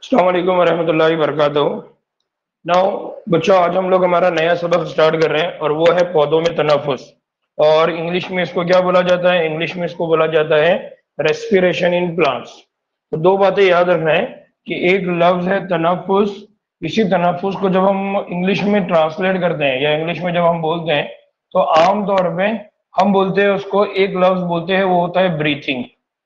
السلام علیکم ورحمۃ اللہ وبرکاتہ۔ ناؤ بچوں، آج ہم لوگ ہمارا نیا سبق سٹارٹ کر رہے ہیں اور وہ ہے پودوں میں تنفس، اور انگلش میں اس کو کیا بولا جاتا ہے؟ انگلش میں اس کو بولا جاتا ہے ریسپیریشن ان پلانٹس۔ تو دو باتیں یاد رکھنا ہے کہ ایک لفظ ہے تنفس، اسی تنفس کو جب ہم انگلش میں ٹرانسلیٹ کرتے ہیں یا انگلش میں جب ہم بولتے ہیں تو عام طور پہ ہم بولتے ہیں اس کو ایک لفظ بولتے ہیں، وہ ہوتا ہے بریتھنگ،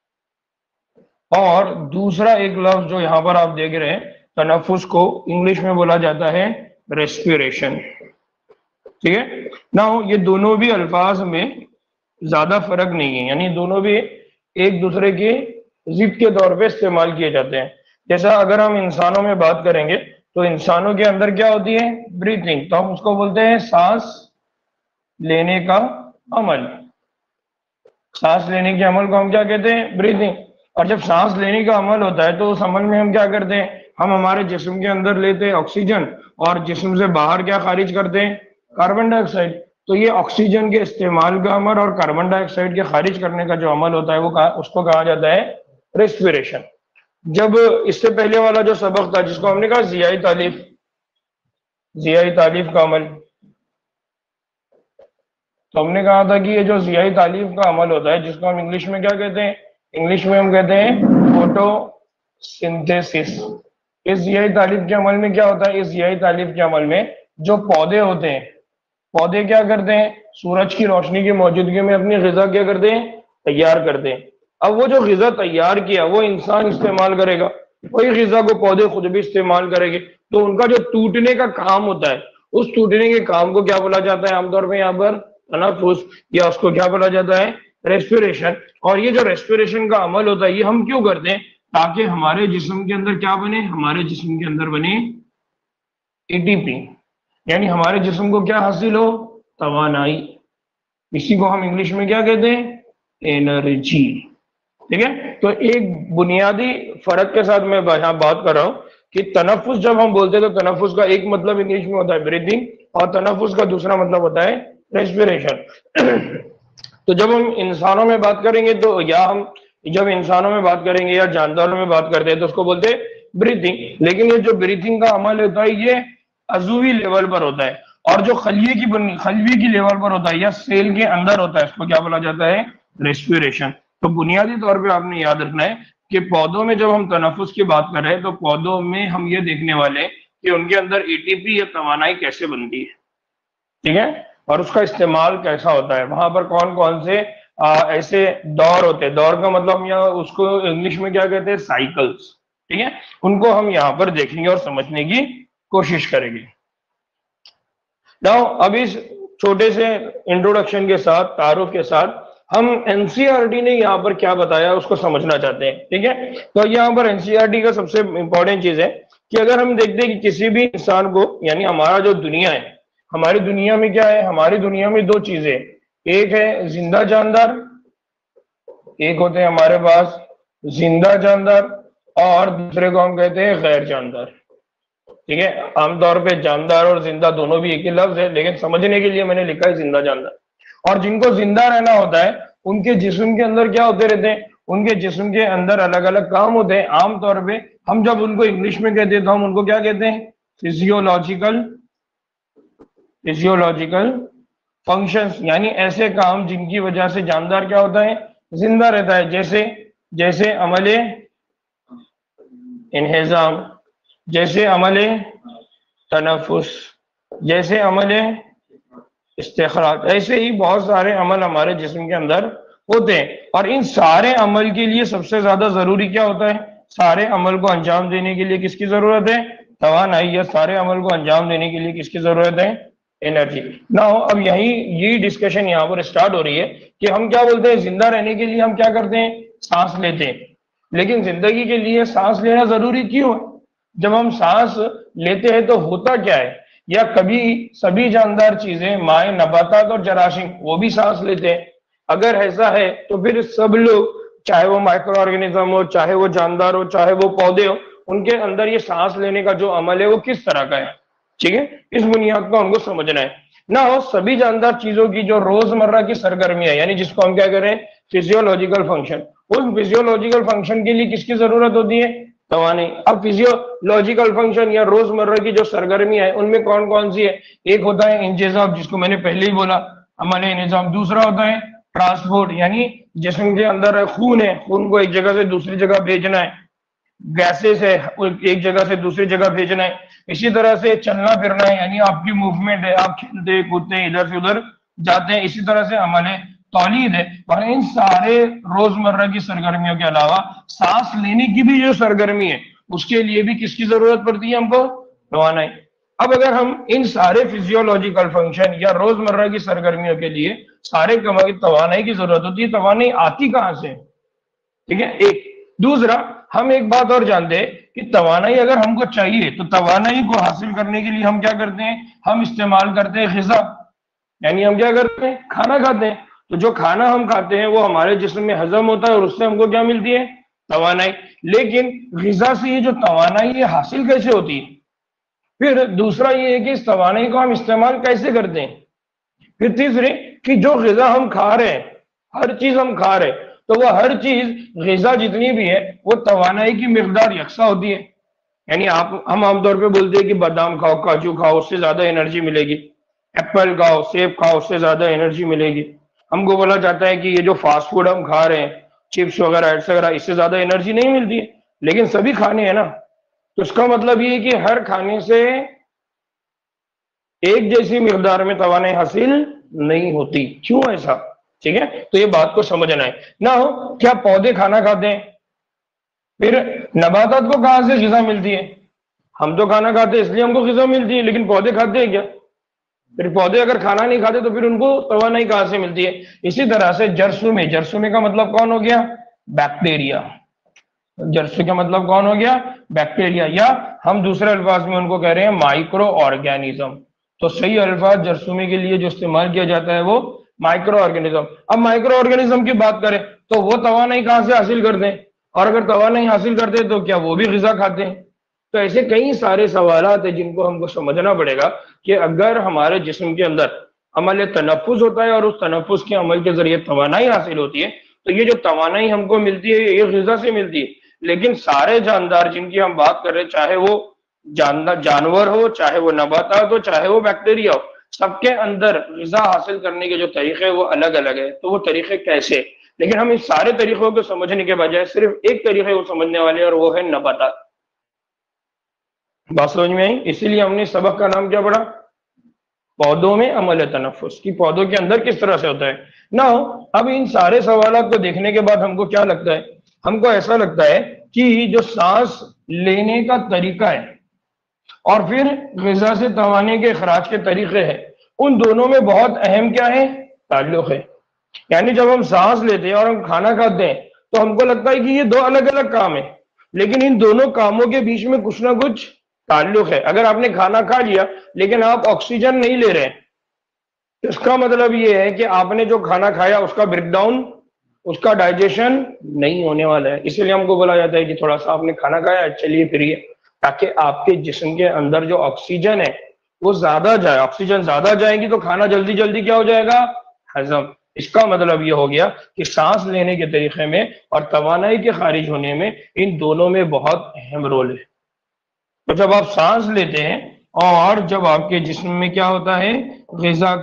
اور دوسرا ایک لفظ جو یہاں پر آپ دیکھ رہے ہیں تنفس کو انگلش میں بولا جاتا ہے ریسپیریشن۔ ٹھیک ہے نا؟ یہ دونوں بھی الفاظ میں زیادہ فرق نہیں ہے، یعنی دونوں بھی ایک دوسرے کی ضد کے طور پہ استعمال کیے جاتے ہیں۔ جیسا اگر ہم انسانوں میں بات کریں گے تو انسانوں کے اندر کیا ہوتی ہے؟ بریتھنگ، تو ہم اس کو بولتے ہیں سانس لینے کا عمل۔ سانس لینے کے عمل کو ہم کیا کہتے ہیں؟ بریتھنگ۔ اور جب سانس لینے کا عمل ہوتا ہے تو اس عمل میں ہم کیا کرتے ہیں؟ ہم ہمارے جسم کے اندر لیتے ہیں آکسیجن اور جسم سے باہر کیا خارج کرتے ہیں؟ کاربن ڈائی آکسائڈ۔ تو یہ آکسیجن کے استعمال کا عمل اور کاربن ڈائی آکسائڈ کے خارج کرنے کا جو عمل ہوتا ہے وہ اس کو کہا جاتا ہے ریسپیریشن۔ جب اس سے پہلے والا جو سبق تھا جس کو ہم نے کہا ضیائی تالیف، ضیائی تالیف کا عمل، تو ہم نے کہا تھا کہ یہ جو ضیائی تالیف کا عمل ہوتا ہے جس کو ہم انگلش میں کیا کہتے ہیں؟ انگلش میں ہم کہتے ہیں فوٹو سنتھیسس۔ اس ضیائی تالیف کے عمل میں کیا ہوتا ہے؟ اس ضیائی تالیف کے عمل میں جو پودے ہوتے ہیں، پودے کیا کرتے ہیں؟ سورج کی روشنی کی موجودگی میں اپنی غذا کیا کرتے ہیں؟ تیار کرتے ہیں۔ اب وہ جو غذا تیار کیا وہ انسان استعمال کرے گا، وہی غذا کو پودے خود بھی استعمال کریں گے، تو ان کا جو ٹوٹنے کا کام ہوتا ہے اس ٹوٹنے کے کام کو کیا بولا جاتا ہے عام طور پہ یہاں پر؟ تنفس، یا اس کو کیا بولا جاتا ہے؟ ریسپیریشن۔ اور یہ جو ریسپیریشن کا عمل ہوتا ہے یہ ہم کیوں کرتے ہیں؟ تاکہ ہمارے جسم کے اندر کیا بنے؟ ہمارے جسم کے اندر بنے اے ٹی پی، یعنی ہمارے جسم کو کیا حاصل ہو؟ توانائی۔ اسی کو ہم انگلش میں کیا کہتے ہیں؟ انرجی۔ ٹھیک ہے؟ تو ایک بنیادی فرق کے ساتھ میں یہاں بات کر رہا ہوں کہ تنفس جب ہم بولتے ہیں تو تنفس کا ایک مطلب انگلش میں ہوتا ہے بریتھنگ، اور تنفس کا دوسرا مطلب ہوتا ہے ریسپیریشن۔ تو جب ہم انسانوں میں بات کریں گے تو جب انسانوں میں بات کریں گے یا جانداروں میں بات کرتے ہیں تو اس کو بولتے ہیں بریتھنگ، لیکن یہ جو بریتھنگ کا عمل ہوتا ہے یہ عضوی لیول پر ہوتا ہے، اور جو خلیے کی لیول پر ہوتا ہے یا سیل کے اندر ہوتا ہے اس کو کیا بولا جاتا ہے؟ ریسپیریشن۔ تو بنیادی طور پہ آپ نے یاد رکھنا ہے کہ پودوں میں جب ہم تنفس کی بات کر رہے ہیں تو پودوں میں ہم یہ دیکھنے والے ہیں کہ ان کے اندر اے ٹی پی یا توانائی کیسے بنتی ہے، ٹھیک ہے، اور اس کا استعمال کیسا ہوتا ہے، وہاں پر کون کون سے ایسے دور ہوتے ہیں۔ دور کا مطلب ہم یہاں اس کو انگلش میں کیا کہتے ہیں؟ سائیکلز۔ ٹھیک ہے، ان کو ہم یہاں پر دیکھیں گے اور سمجھنے کی کوشش کریں گے۔ اب اس چھوٹے سے انٹروڈکشن کے ساتھ، تعارف کے ساتھ، ہم این سی آر ٹی نے یہاں پر کیا بتایا اس کو سمجھنا چاہتے ہیں۔ ٹھیک ہے، تو یہاں پر این سی آر ٹی کا سب سے امپورٹنٹ چیز ہے کہ اگر ہم دیکھتے ہیں کہ کسی بھی انسان کو، یعنی ہمارا جو دنیا ہے، ہماری دنیا میں کیا ہے؟ ہماری دنیا میں دو چیزیں، ایک ہے زندہ جاندار، ایک ہوتے ہیں ہمارے پاس زندہ جاندار، اور دوسرے کو ہم کہتے ہیں غیر جاندار۔ ٹھیک ہے، عام طور پہ جاندار اور زندہ دونوں بھی ایک ہی لفظ ہے، لیکن سمجھنے کے لیے میں نے لکھا ہے زندہ جاندار۔ اور جن کو زندہ رہنا ہوتا ہے ان کے جسم کے اندر کیا ہوتے رہتے ہیں؟ ان کے جسم کے اندر الگ الگ کام ہوتے ہیں۔ عام طور پہ ہم جب ان کو انگلش میں کہتے ہیں تو ہم ان کو کیا کہتے ہیں؟ فزیولوجیکل فنکشنز، یعنی ایسے کام جن کی وجہ سے جاندار کیا ہوتا ہے؟ زندہ رہتا ہے، جیسے عمل انہضام، جیسے عمل تنفس، جیسے عمل استخراج، ایسے ہی بہت سارے عمل ہمارے جسم کے اندر ہوتے ہیں۔ اور ان سارے عمل کے لیے سب سے زیادہ ضروری کیا ہوتا ہے؟ سارے عمل کو انجام دینے کے لیے کس کی ضرورت ہے؟ توانائی۔ یا سارے عمل کو انجام دینے کے لیے کس کی ضرورت ہے؟ انرجی۔ اب یہی ڈسکشن یہاں پر اسٹارٹ ہو رہی ہے کہ ہم کیا بولتے ہیں؟ زندہ رہنے کے لیے ہم کیا کرتے ہیں؟ سانس لیتے ہیں، لیکن زندگی کے لیے سانس لینا ضروری کیوں ہے؟ جب ہم سانس لیتے ہیں تو ہوتا کیا ہے؟ یا کبھی سبھی جاندار چیزیں، مائع، نباتات اور جراثیم، وہ بھی سانس لیتے ہیں؟ اگر ایسا ہے تو پھر سب لوگ، چاہے وہ مائکرو آرگینزم ہو، چاہے وہ جاندار ہو، چاہے وہ پودے ہو، ان کے اندر یہ سانس لینے کا جو عمل ہے وہ کس طرح کا ہے؟ ٹھیک ہے، اس بنیاد کو ہم کو سمجھنا ہے۔ سبھی جاندار چیزوں کی جو روزمرہ کی سرگرمی ہے، یعنی جس کو ہم کیا کریں؟ فزیولوجیکل فنکشن، اس فزیولوجیکل فنکشن کے لیے کس کی ضرورت ہوتی ہے؟ توانائی. اب فزیولوجیکل فنکشن یا روزمرہ کی جو سرگرمیاں ہیں ان میں کون کون سی ہے؟ ایک ہوتا ہے انجذاب، جس کو میں نے پہلے ہی بولا، عمل نظام. دوسرا ہوتا ہے ٹرانسپورٹ، یعنی جسم کے اندر خون ہے، خون کو ایک جگہ سے دوسری جگہ بھیجنا ہے. گیسز ہے، ایک جگہ سے دوسری جگہ بھیجنا ہے. اسی طرح سے چلنا پھرنا ہے، یعنی آپ کی موومنٹ ہے، آپ کھیلتے کودتے ہیں، ادھر سے ادھر جاتے ہیں. اسی طرح سے عمل ہے تولید ہے. اور ان سارے روزمرہ کی سرگرمیوں کے علاوہ سانس لینے کی بھی جو سرگرمی ہے اس کے لیے بھی کس کی ضرورت پڑتی ہے؟ ہم کو توانائی. اب اگر ہم ان سارے فزیولوجیکل فنکشن یا روزمرہ کی سرگرمیوں کے لیے سارے توانائی کی ضرورت ہوتی ہے، توانائی آتی کہاں سے؟ ٹھیک ہے، ایک. دوسرا، ہم ایک بات اور جانتے ہیں کہ توانائی اگر ہم کو چاہیے تو توانائی کو حاصل کرنے کے لیے ہم کیا کرتے ہیں؟ ہم استعمال کرتے ہیں غذا، یعنی ہم کیا کرتے ہیں؟ کھانا کھاتے ہیں. تو جو کھانا ہم کھاتے ہیں وہ ہمارے جسم میں ہضم ہوتا ہے اور اس سے ہم کو کیا ملتی ہے؟ توانائی. لیکن غذا سے یہ جو توانائی یہ حاصل کیسے ہوتی ہے؟ پھر دوسرا یہ ہے کہ اس توانائی کو ہم استعمال کیسے کرتے ہیں؟ پھر تیسرے کہ جو غذا ہم کھا رہے ہیں، ہر چیز ہم کھا رہے ہیں، تو وہ ہر چیز غذا جتنی بھی ہے وہ توانائی کی مقدار یکساں ہوتی ہے. یعنی ہم عام طور پہ بولتے ہیں کہ بادام کھاؤ، کاجو کھاؤ، اس سے زیادہ انرجی ملے گی. ایپل کھاؤ، سیب کھاؤ، اس سے زیادہ انرجی ملے گی. ہم کو بولا جاتا ہے کہ یہ جو فاسٹ فوڈ ہم کھا رہے ہیں، چپس وغیرہ ایٹسٹرا، اس سے زیادہ انرجی نہیں ملتی ہے. لیکن سبھی کھانے ہیں نا، تو اس کا مطلب یہ ہے کہ ہر کھانے سے ایک جیسی مقدار میں توانائی حاصل نہیں ہوتی. کیوں ایسا؟ ٹھیک ہے، تو یہ بات کو سمجھنا ہے. نہ ہو کیا پودے کھانا کھاتے ہیں؟ پھر نباتات کو کہاں سے غذا ملتی ہے؟ ہم تو کھانا کھاتے ہیں اس لیے ہم کو غذا ملتی ہے، لیکن پودے کھاتے ہیں کیا؟ پھر پودے اگر کھانا نہیں کھاتے تو پھر ان کو توانائی کہاں سے ملتی ہے؟ اسی طرح سے جرثومے، جرثومے کا مطلب کون ہو گیا؟ بیکٹیریا. جرثومے کا مطلب کون ہو گیا؟ بیکٹیریا، یا ہم دوسرے الفاظ میں ان کو کہہ رہے ہیں مائکرو آرگینزم. تو صحیح الفاظ جرثومے کے لیے جو استعمال کیا جاتا ہے وہ مائکرو آرگینزم. اب مائکرو آرگینزم کی بات کریں تو وہ توانائی کہاں سے حاصل کرتے ہیں؟ اور اگر توانائی حاصل کرتے ہیں تو کیا وہ بھی غذا کھاتے ہیں؟ تو ایسے کئی سارے سوالات ہیں جن کو ہم کو سمجھنا پڑے گا کہ اگر ہمارے جسم کے اندر عمل تنفس ہوتا ہے اور اس تنفس کے عمل کے ذریعے توانائی حاصل ہوتی ہے، تو یہ جو توانائی ہم کو ملتی ہے یہ غذا سے ملتی ہے. لیکن سارے جاندار جن کی ہم بات کر رہے ہیں، چاہے وہ جانور ہو، چاہے وہ نباتات ہو، چاہے وہ بیکٹیریا ہو، سب کے اندر غذا حاصل کرنے کے جو طریقے وہ الگ الگ ہے. تو وہ طریقے کیسے؟ لیکن ہم اس سارے طریقوں کو سمجھنے کے بجائے صرف ایک طریقے کو سمجھنے والے، اور وہ ہے نباتات. بات سمجھ میں آئی؟ اسی لیے ہم نے سبق کا نام کیا پڑھا؟ پودوں میں عمل تنفس، کی پودوں کے اندر کس طرح سے ہوتا ہے. نہ اب ان سارے سوالات کو دیکھنے کے بعد ہم کو کیا لگتا ہے؟ ہم کو ایسا لگتا ہے کہ جو سانس لینے کا طریقہ ہے اور پھر غذا سے توانائی کے اخراج کے طریقے ہیں، ان دونوں میں بہت اہم کیا ہے؟ تعلق ہے. یعنی جب ہم سانس لیتے ہیں اور ہم کھانا کھاتے ہیں تو ہم کو لگتا ہے کہ یہ دو الگ الگ کام ہیں، لیکن ان دونوں کاموں کے بیچ میں کچھ نہ کچھ تعلق ہے. اگر آپ نے کھانا کھا لیا لیکن آپ آکسیجن نہیں لے رہے، اس کا مطلب یہ ہے کہ آپ نے جو کھانا کھایا اس کا بریک ڈاؤن، اس کا ڈائجیشن نہیں ہونے والا ہے. اسی لیے ہم کو بولا جاتا ہے کہ تھوڑا سا آپ نے کھانا کھایا، چلیے پھریے، تاکہ آپ کے جسم کے اندر جو آکسیجن ہے وہ زیادہ جائے. آکسیجن زیادہ جائے گی تو کھانا جلدی جلدی کیا ہو جائے گا؟ ہضم. اس کا مطلب یہ ہو گیا کہ سانس لینے کے طریقے میں اور توانائی کے خارج ہونے میں ان دونوں میں بہت اہم رول ہے. تو جب آپ سانس لیتے ہیں اور جب آپ کے جسم میں کیا ہوتا ہے؟ غذا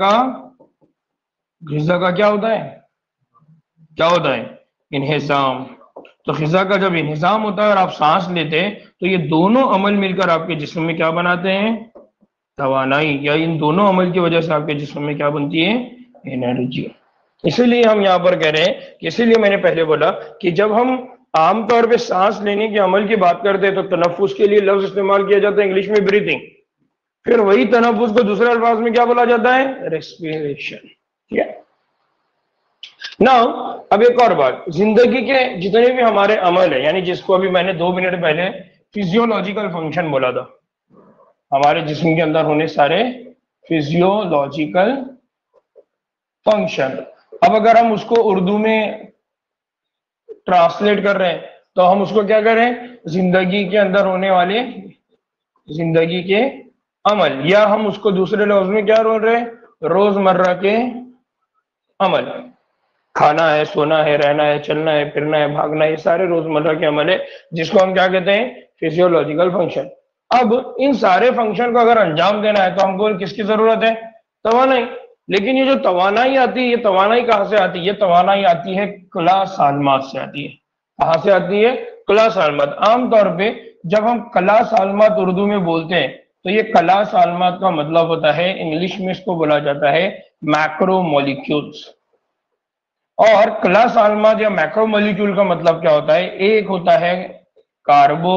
کا کیا ہوتا ہے؟ کیا ہوتا ہے؟ انہضام. تو غذا کا جب انہضام ہوتا ہے اور آپ سانس لیتے ہیں تو یہ دونوں عمل مل کر آپ کے جسم میں کیا بناتے ہیں؟ توانائی. یا ان دونوں عمل کی وجہ سے آپ کے جسم میں کیا بنتی ہے؟ انرجی. اسی لیے ہم یہاں پر کہہ رہے ہیں کہ اسی لیے میں نے پہلے بولا کہ جب ہم عام طور پہ سانس لینے کے عمل کی بات کرتے ہیں تو تنفس کے لیے لفظ استعمال کیا جاتا ہے انگلش میں بریتھنگ. پھر وہی تنفس کو دوسرے الفاظ میں کیا بولا جاتا ہے؟ ریسپیریشن. ٹھیک ہے نا. اب ایک اور بات، زندگی کے جتنے بھی ہمارے عمل ہیں، یعنی جس کو ابھی میں نے 2 منٹ پہلے فزیولوجیکل فنکشن بولا تھا، ہمارے جسم کے اندر ہونے سارے فزیولوجیکل فنکشن. اب اگر ہم اس کو اردو میں ٹرانسلیٹ کر رہے ہیں تو ہم اس کو کیا کر رہے ہیں؟ زندگی کے اندر ہونے والے زندگی کے عمل، یا ہم اس کو دوسرے لفظ میں کیا بول رہے ہیں؟ روزمرہ کے عمل. کھانا ہے، سونا ہے، رہنا ہے، چلنا ہے، پھرنا ہے، بھاگنا ہے، یہ سارے روزمرہ کے عمل ہے جس کو ہم کیا کہتے ہیں؟ Physiological function. اب ان سارے فنکشن کو اگر انجام دینا ہے تو ہم کو کس کی ضرورت ہے؟ توانائی۔ لیکن یہ جو توانائی آتی ہے، یہ توانائی کہاں سے آتی ہے؟ یہ توانائی آتی ہے کلا سالمات سے آتی ہے۔ کہاں سے آتی ہے؟ کلا سالمات۔ عام طور پہ جب ہم کلا سالمات اردو میں بولتے ہیں تو یہ کلا سالمات کا مطلب ہوتا ہے، انگلش میں اس کو بولا جاتا ہے میکرو مولیکیولز۔ اور کلا سالمات یا میکرو مولیکیول کا مطلب کیا ہوتا ہے؟ ایک ہوتا ہے کاربو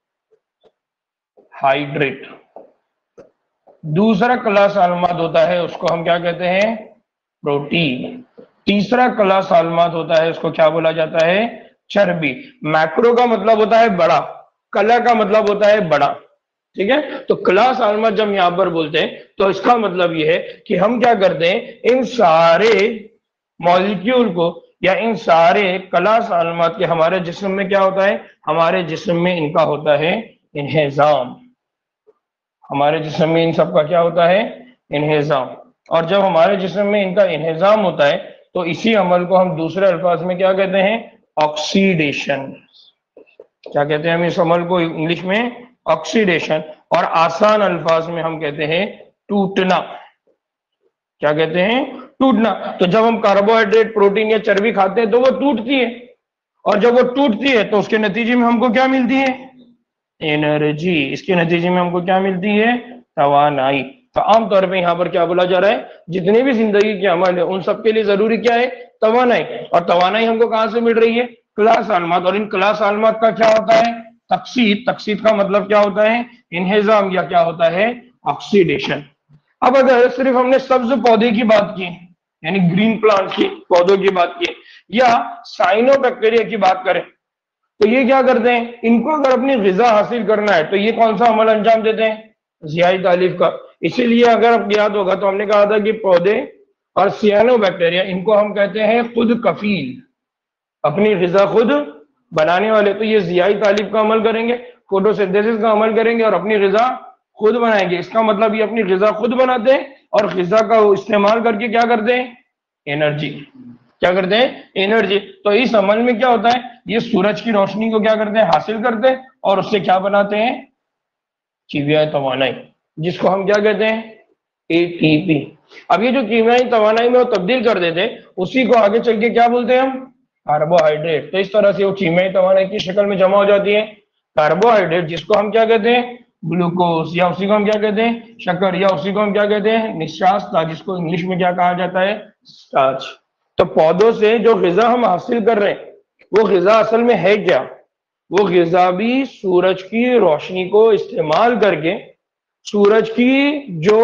ہائیڈریٹ، دوسرا کلا سالمات ہوتا ہے اس کو ہم کیا کہتے ہیں؟ پروٹین، تیسرا کلا سالمات ہوتا ہے اس کو کیا بولا جاتا ہے؟ چربی۔ میکرو کا مطلب ہوتا ہے بڑا، کلا کا مطلب ہوتا ہے بڑا، ٹھیک ہے؟ تو کلا سالمات جب یہاں پر بولتے ہیں تو اس کا مطلب یہ ہے کہ ہم کیا کرتے ہیں؟ ان سارے مالیکیول کو یا ان سارے کلا سالمات کے ہمارے جسم میں کیا ہوتا ہے؟ ہمارے جسم میں ان کا ہوتا ہے انہضام۔ ہمارے جسم میں ان سب کا کیا ہوتا ہے؟ انہضام۔ اور جب ہمارے جسم میں ان کا انہضام ہوتا ہے تو اسی عمل کو ہم دوسرے الفاظ میں کیا کہتے ہیں؟ آکسیڈیشن۔ کیا کہتے ہیں ہم اس عمل کو انگلش میں؟ آکسیڈیشن۔ اور آسان الفاظ میں ہم کہتے ہیں ٹوٹنا۔ کیا کہتے ہیں؟ ٹوٹنا۔ تو جب ہم کاربوہائیڈریٹ، پروٹین یا چربی کھاتے ہیں تو وہ ٹوٹتی ہے، اور جب وہ ٹوٹتی ہے تو اس کے نتیجے میں ہم کو کیا ملتی ہے؟ انرجی۔ اس کے نتیجے میں ہم کو کیا ملتی ہے؟ توانائی۔ تو عام طور پہ یہاں پر کیا بولا جا رہا ہے؟ جتنے بھی زندگی کے عمل ہے ان سب کے لیے ضروری کیا ہے؟ توانائی۔ اور توانائی ہم کو کہاں سے مل رہی ہے؟ کلا سالمات۔ اور ان کلا سالمات کا کیا ہوتا ہے؟ تقسید۔ تقسید کا مطلب کیا ہوتا ہے؟ انہضام، یا کیا ہوتا ہے؟ آکسیڈیشن۔ اب اگر صرف ہم نے سبز پودے کی بات کی، یعنی گرین پلانٹ کی، پودوں کی بات کی، یا سائنو بیکٹیریا کی بات کریں تو یہ کیا کرتے ہیں؟ ان کو اگر اپنی غذا حاصل کرنا ہے تو یہ کون سا عمل انجام دیتے ہیں؟ ضیائی تالیف کا۔ اسی لیے اگر آپ یاد ہوگا تو ہم نے کہا تھا کہ پودے اور سیانو بیکٹیریا ان کو ہم کہتے ہیں خود کفیل، اپنی غذا خود بنانے والے۔ تو یہ ضیائی تالیف کا عمل کریں گے، فوٹوسنتھیسس کا عمل کریں گے اور اپنی غذا خود بنائیں گے۔ اس کا مطلب یہ اپنی غذا خود بناتے ہیں اور غذا کا استعمال کر کے کیا کرتے ہیں؟ انرجی۔ کیا کرتے ہیں؟ انرجی۔ تو اس عمل میں کیا ہوتا ہے؟ یہ سورج کی روشنی کو کیا کرتے ہیں؟ حاصل کرتے ہیں اور اس سے کیا بناتے ہیں؟ کیمیائی توانائی، جس کو ہم کیا کہتے ہیں؟ A T P. اب یہ جو کیمیائی توانائی میں وہ تبدیل کر دیتے ہیں اسی کو آگے چل کے کیا بولتے ہیں ہم؟ کاربوہائیڈریٹ۔ تو اس طرح سے وہ کیمیائی توانائی کی شکل میں جمع ہو جاتی ہے کاربوہائیڈریٹ، جس کو ہم کیا کہتے ہیں؟ گلوکوز، یا اسی کو ہم کیا کہتے ہیں؟ شکر، یا اسی کو ہم کیا کہتے ہیں؟ نشاستہ، جس کو انگلش میں کیا کہا جاتا ہے؟ سٹارچ۔ تو پودوں سے جو غذا ہم حاصل کر رہے ہیں وہ غذا اصل میں ہے کیا؟ وہ غذا بھی سورج کی روشنی کو استعمال کر کے سورج کی جو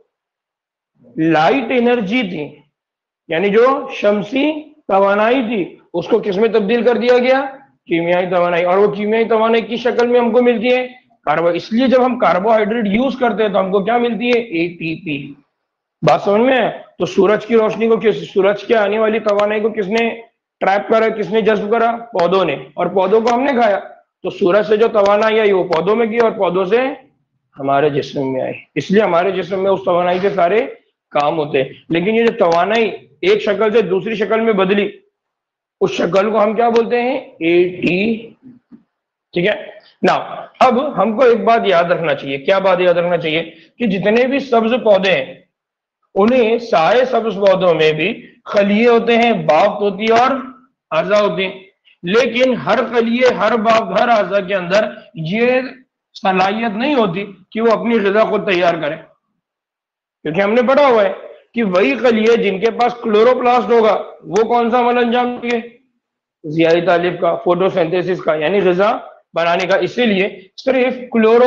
لائٹ انرجی تھی، یعنی جو شمسی توانائی تھی، اس کو کس میں تبدیل کر دیا گیا؟ کیمیائی توانائی۔ اور وہ کیمیائی توانائی کی شکل میں ہم کو ملتی ہے کاربو۔ اس لیے جب ہم کاربوہائیڈریٹ یوز کرتے ہیں تو ہم کو کیا ملتی ہے؟ A T P. بات سمجھ میں ہے؟ تو سورج کی روشنی کو سورج کے آنے والی توانائی کو کس نے ٹریپ کرا، کس نے جذب کرا؟ پودوں نے۔ اور پودوں کو ہم نے کھایا تو سورج سے جو توانائی آئی وہ پودوں میں کی اور پودوں سے ہمارے جسم میں آئی۔ اس لیے ہمارے جسم میں اس توانائی کے سارے کام ہوتے ہیں۔ لیکن یہ جو توانائی ایک شکل سے دوسری شکل میں بدلی، اس شکل کو ہم کیا بولتے ہیں؟ A T. ٹھیک ہے نا؟ اب ہم کو ایک بات یاد رکھنا چاہیے۔ کیا بات یاد رکھنا چاہیے؟ کہ جتنے بھی سبز پودے ہیں انہیں سارے سبز پودوں میں بھی خلیے ہوتے ہیں، بافت ہوتی ہے اور اعضا ہوتے ہیں، لیکن ہر خلیے، ہر بافت، ہر اعضا کے اندر یہ صلاحیت نہیں ہوتی کہ وہ اپنی غذا خود تیار کرے، کیونکہ ہم نے پڑھا ہوا ہے کہ وہی خلیے جن کے پاس کلوروپلاسٹ ہوگا وہ کون سا عمل انجام دیں گے؟ ضیائی تالیف کا، فوٹوسنتھیسس کا، یعنی غذا بنانے کا۔ اسی لیے صرف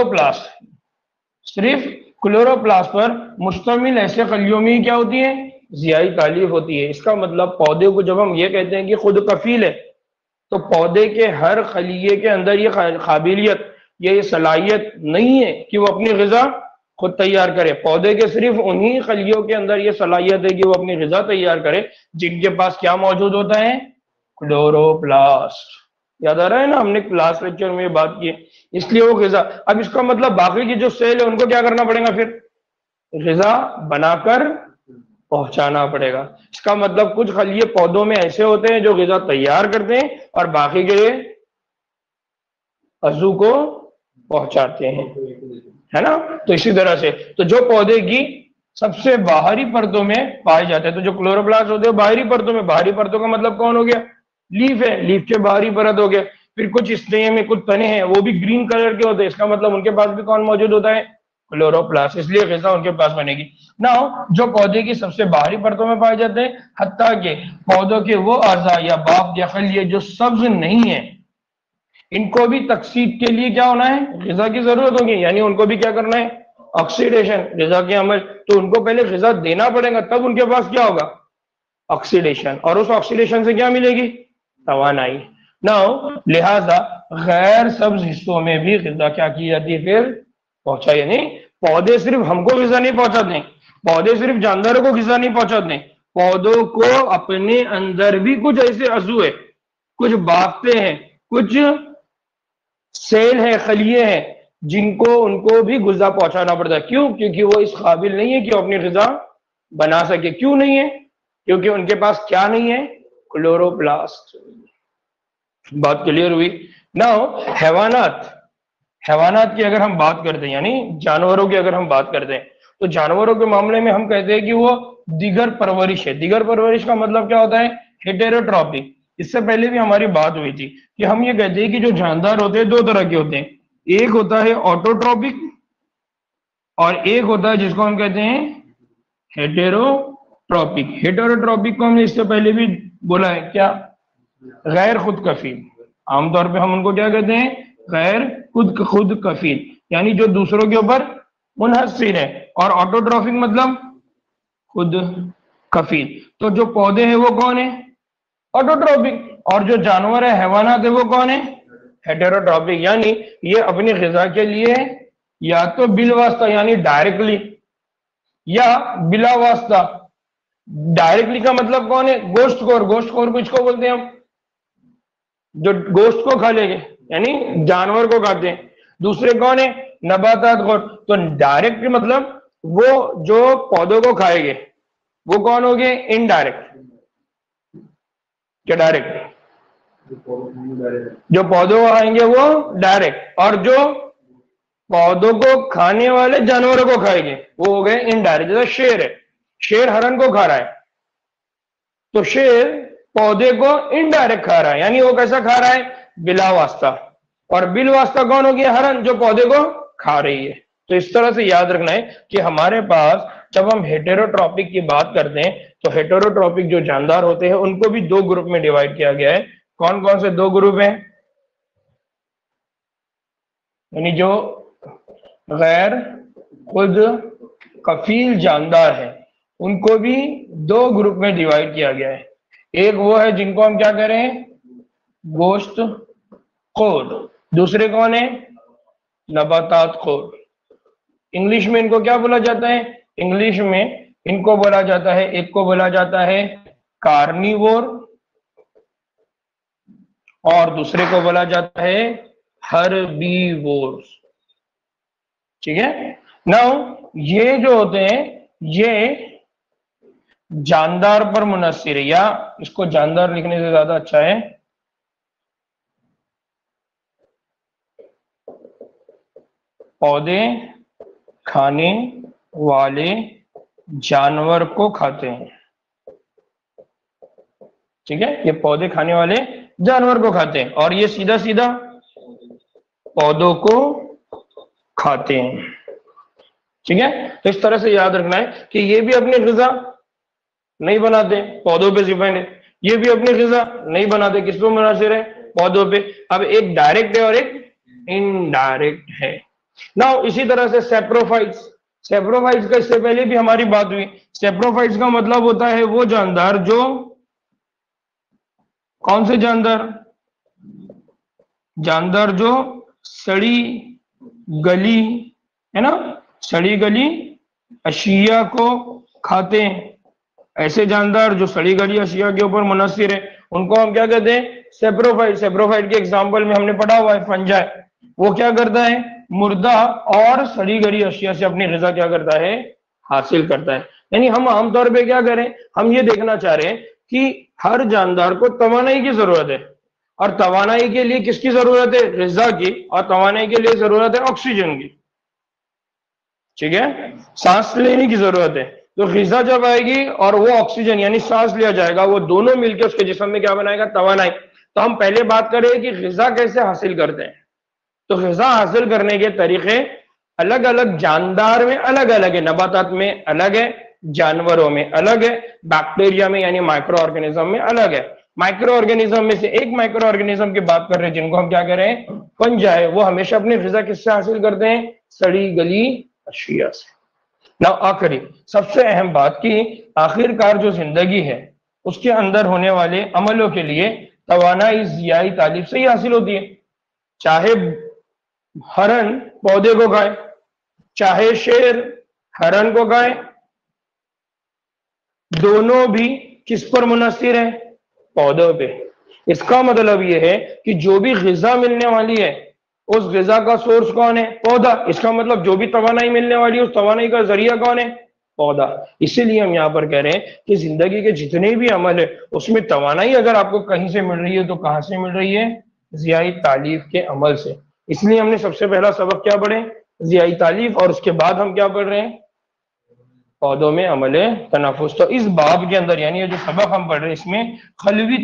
کلوروپلاسٹ پر مشتمل ایسے خلیوں میں کیا ہوتی ہے؟ ضیائی تالیف ہوتی ہے۔ اس کا مطلب پودے کو جب ہم یہ کہتے ہیں کہ خود کفیل ہے تو پودے کے ہر خلیے کے اندر یہ قابلیت، یہ صلاحیت نہیں ہے کہ وہ اپنی غذا خود تیار کرے۔ پودے کے صرف انہی خلیوں کے اندر یہ صلاحیت ہے کہ وہ اپنی غذا تیار کرے جن کے پاس کیا موجود ہوتا ہے؟ کلوروپلاسٹ۔ یاد آ رہا ہے نا؟ ہم نے لاسٹ لیکچر میں یہ بات کی۔ اس لیے وہ غذا، اب اس کا مطلب باقی کی جو سیل ہے ان کو کیا کرنا پڑے گا؟ پھر غذا بنا کر پہنچانا پڑے گا. اس کا مطلب کچھ خلیے پودوں میں ایسے ہوتے ہیں جو غذا تیار کرتے ہیں اور باقی کے عضو کو پہنچاتے ہیں, ہے نا. تو اسی طرح سے تو جو پودے کی سب سے باہری پرتوں میں پائے جاتے ہیں, تو جو کلوروپلاسٹ ہوتے ہیں باہری پرتوں میں, باہری پرتوں کا مطلب کون ہو گیا؟ لیف ہے, لیف کے باہری پرت ہو گیا. پھر کچھ اسٹیم میں کچھ تنے ہیں وہ بھی گرین کلر کے ہوتے ہیں, اس کا مطلب ان کے پاس بھی کون موجود ہوتا ہے؟ کلوروپلاسٹ, اس لیے غذا ان کے پاس بنے گی. نہ جو پودے کی سب سے باہری پرتوں میں پائے جاتے ہیں, حتیٰ کہ پودوں کے وہ اعضاء یا باپ یا خلیے جو سبز نہیں ہیں, ان کو بھی تکثیب کے لیے کیا ہونا ہے؟ غذا کی ضرورت ہوگی. یعنی ان کو بھی کیا کرنا ہے؟ آکسیڈیشن, غذا کے عمل. تو ان کو پہلے غذا دینا پڑے گا, تب ان کے پاس کیا ہوگا؟ آکسیڈیشن. اور اس آکسیڈیشن سے کیا ملے گی؟ توانائی. لہذا غیر سبز حصوں میں بھی غذا کیا کی جاتی ہے پھر؟ پہنچا. یعنی پودے صرف ہم کو غذا نہیں پہنچاتے, پودے صرف جانداروں کو غذا نہیں پہنچاتے, پودوں کو اپنے اندر بھی کچھ ایسے عضو ہے, کچھ باغتے ہیں, کچھ سیل ہے, خلیے ہیں, جن کو ان کو بھی غذا پہنچانا پڑتا ہے. کیوں؟ کیونکہ وہ اس قابل نہیں ہے کہ وہ اپنی غذا بنا سکے. کیوں نہیں ہے؟ کیونکہ ان کے پاس کیا نہیں ہے؟ کلوروپلاسٹ. بات کلیئر ہوئی؟ حیوانات کی اگر ہم بات کرتے ہیں, یعنی جانوروں کی اگر ہم بات کرتے ہیں, تو جانوروں کے معاملے میں ہم کہتے ہیں کہ وہ دیگر پرورش ہے. دیگر پرورش کا مطلب کیا ہوتا ہے؟ ہیٹیروٹراپی. اس سے پہلے بھی ہماری بات ہوئی تھی کہ ہم یہ کہتے ہیں کہ جو جاندار ہوتے ہیں دو طرح کے ہوتے ہیں, ایک ہوتا ہے آٹوٹراپک اور ایک ہوتا ہے جس کو ہم کہتے ہیں ہیٹیروٹراپک. ہیٹیروٹراپک کو ہم نے اس سے پہلے بھی بولا ہے, کیا؟ غیر خود کفیل. عام طور پہ ہم ان کو کیا کہتے ہیں؟ غیر خود کفیل, یعنی جو دوسروں کے اوپر منحصر ہے. اور آٹوٹرافک مطلب خود کفیل. تو جو پودے ہیں وہ کون ہیں؟ آٹوٹرافک. اور جو جانور ہے, حیوانات ہے, وہ کون ہے؟ ہیٹیروٹرافک. یعنی یہ اپنی غذا کے لیے یا تو بالواسطہ یعنی ڈائریکٹلی, یا بلا واسطہ. ڈائریکٹلی کا مطلب کون ہے؟ گوشت خور. گوشت خور کچھ کو بولتے ہیں ہم جو گوشت کو کھا لے گے, یعنی جانور کو کھاتے ہیں. دوسرے کون ہے؟ نباتات خور. تو ڈائریکٹ مطلب وہ جو پودوں کو کھائے گے وہ کون ہو گئے؟ انڈائریکٹ. کیا ڈائریکٹ؟ جو پودوں کو کھائیں گے وہ ڈائریکٹ, اور جو پودوں کو کھانے والے جانوروں کو کھائیں گے وہ ہو گئے انڈائریکٹ. جیسے شیر ہے, شیر ہرن کو کھا رہا ہے, تو شیر پودے کو انڈائریکٹ کھا رہا ہے, یعنی وہ کیسا کھا رہا ہے؟ بلا واسطہ. اور بل واسطہ کون ہو گیا؟ ہرن, جو پودے کو کھا رہی ہے. تو اس طرح سے یاد رکھنا ہے کہ ہمارے پاس جب ہم ہیٹیروٹراپک کی بات کرتے ہیں تو ہیٹیروٹراپک جو جاندار ہوتے ہیں ان کو بھی دو گروپ میں ڈیوائڈ کیا گیا ہے. کون کون سے دو گروپ ہیں؟ یعنی جو غیر خود کفیل جاندار ہیں ان کو بھی دو گروپ میں ڈیوائڈ کیا گیا ہے. ایک وہ ہے جن کو ہم کیا کہہ رہے ہیں؟ گوشت خور. دوسرے کون ہیں؟ نباتات خور. انگلش میں ان کو کیا بولا جاتا ہے؟ انگلش میں ان کو بولا جاتا ہے, ایک کو بولا جاتا ہے کارنیور اور دوسرے کو بولا جاتا ہے ہربیوور. ٹھیک ہے. ناؤ یہ جو ہوتے ہیں یہ جاندار پر منحصر ہے, یا اس کو جاندار لکھنے سے زیادہ اچھا ہے پودے کھانے والے جانور کو کھاتے ہیں. ٹھیک ہے, یہ پودے کھانے والے جانور کو کھاتے ہیں اور یہ سیدھا سیدھا پودوں کو کھاتے ہیں. ٹھیک ہے. تو اس طرح سے یاد رکھنا ہے کہ یہ بھی اپنی غذا نہیں بناتے, پودوں پہ ڈیپینڈ ہے. یہ بھی اپنی غذا نہیں بناتے, کس پہ منحصر ہے؟ پودوں پہ. اب ایک ڈائریکٹ ہے اور ایک انڈائریکٹ ہے. نا اسی طرح سے سیپروفائٹس. سیپروفائٹس کا اس سے پہلے بھی ہماری بات ہوئی. سیپروفائٹس کا مطلب ہوتا ہے وہ جاندار جو, کون سے جاندار؟ جاندار جو سڑی گلی ہے نا, سڑی گلی اشیاء کو کھاتے ہیں. ایسے جاندار جو سڑی گلی اشیاء کے اوپر منحصر ہے ان کو ہم کیا کہتے ہیں؟ سیپروفائٹ. سیپروفائٹ کے ایگزامپل میں ہم نے پڑھا ہوا ہے فنجائے. وہ کیا کرتا ہے؟ مردہ اور سڑی گلی اشیاء سے اپنی غذا کیا کرتا ہے؟ حاصل کرتا ہے. یعنی ہم عام طور پہ کیا کریں، ہم یہ دیکھنا چاہ رہے ہیں کہ ہر جاندار کو توانائی کی ضرورت ہے، اور توانائی کے لیے کس کی ضرورت ہے؟ غذا کی، اور توانائی کے لیے ضرورت ہے آکسیجن کی، ٹھیک ہے، سانس لینے کی ضرورت ہے۔ تو غذا جب آئے گی اور وہ آکسیجن یعنی سانس لیا جائے گا، وہ دونوں مل کے اس کے جسم میں کیا بنائے گا؟ توانائی۔ تو ہم پہلے بات کریں کہ غذا کیسے حاصل کرتے ہیں۔ تو غذا حاصل کرنے کے طریقے الگ الگ جاندار میں الگ الگ ہے، نباتات میں الگ ہے، جانوروں میں الگ ہے، بیکٹیریا میں یعنی مائکرو آرگینزم میں الگ ہے۔ مائکرو آرگینزم میں سے ایک مائکرو آرگینزم کی بات کر رہے ہیں جن کو ہم کیا کہہ رہے ہیں؟ فنجائے۔ وہ ہمیشہ اپنی غذا کس سے حاصل کرتے ہیں؟ سڑی گلی اشیاء سے۔ نا آخری سب سے اہم بات کی آخر کار جو زندگی ہے اس کے اندر ہونے والے عملوں کے لیے توانائی ضیائی تالیف سے ہی حاصل ہوتی ہے۔ چاہے ہرن پودے کو کھائے، چاہے شیر ہرن کو کھائے، دونوں بھی کس پر منحصر ہیں؟ پودوں پہ۔ اس کا مطلب یہ ہے کہ جو بھی غذا ملنے والی ہے اس غذا کا سورس کون ہے؟ پودا۔ اس کا مطلب جو بھی توانائی ملنے والی ہے اس توانائی کا ذریعہ کون ہے؟ پودا۔ اسی لیے ہم یہاں پر کہہ رہے ہیں کہ زندگی کے جتنے بھی عمل ہے اس میں توانائی اگر آپ کو کہیں سے مل رہی ہے تو کہاں سے مل رہی ہے؟ ضیائی تالیف کے عمل سے۔ اس لیے ہم نے سب سے پہلا سبق کیا پڑھے؟ ضیائی تالیف، اور اس کے بعد ہم کیا پڑھ رہے ہیں؟ پودوں میں عمل تنفس۔ تو اس باب کے اندر یعنی یہ جو سبق ہم پڑھ رہے ہیں اس میں خلوی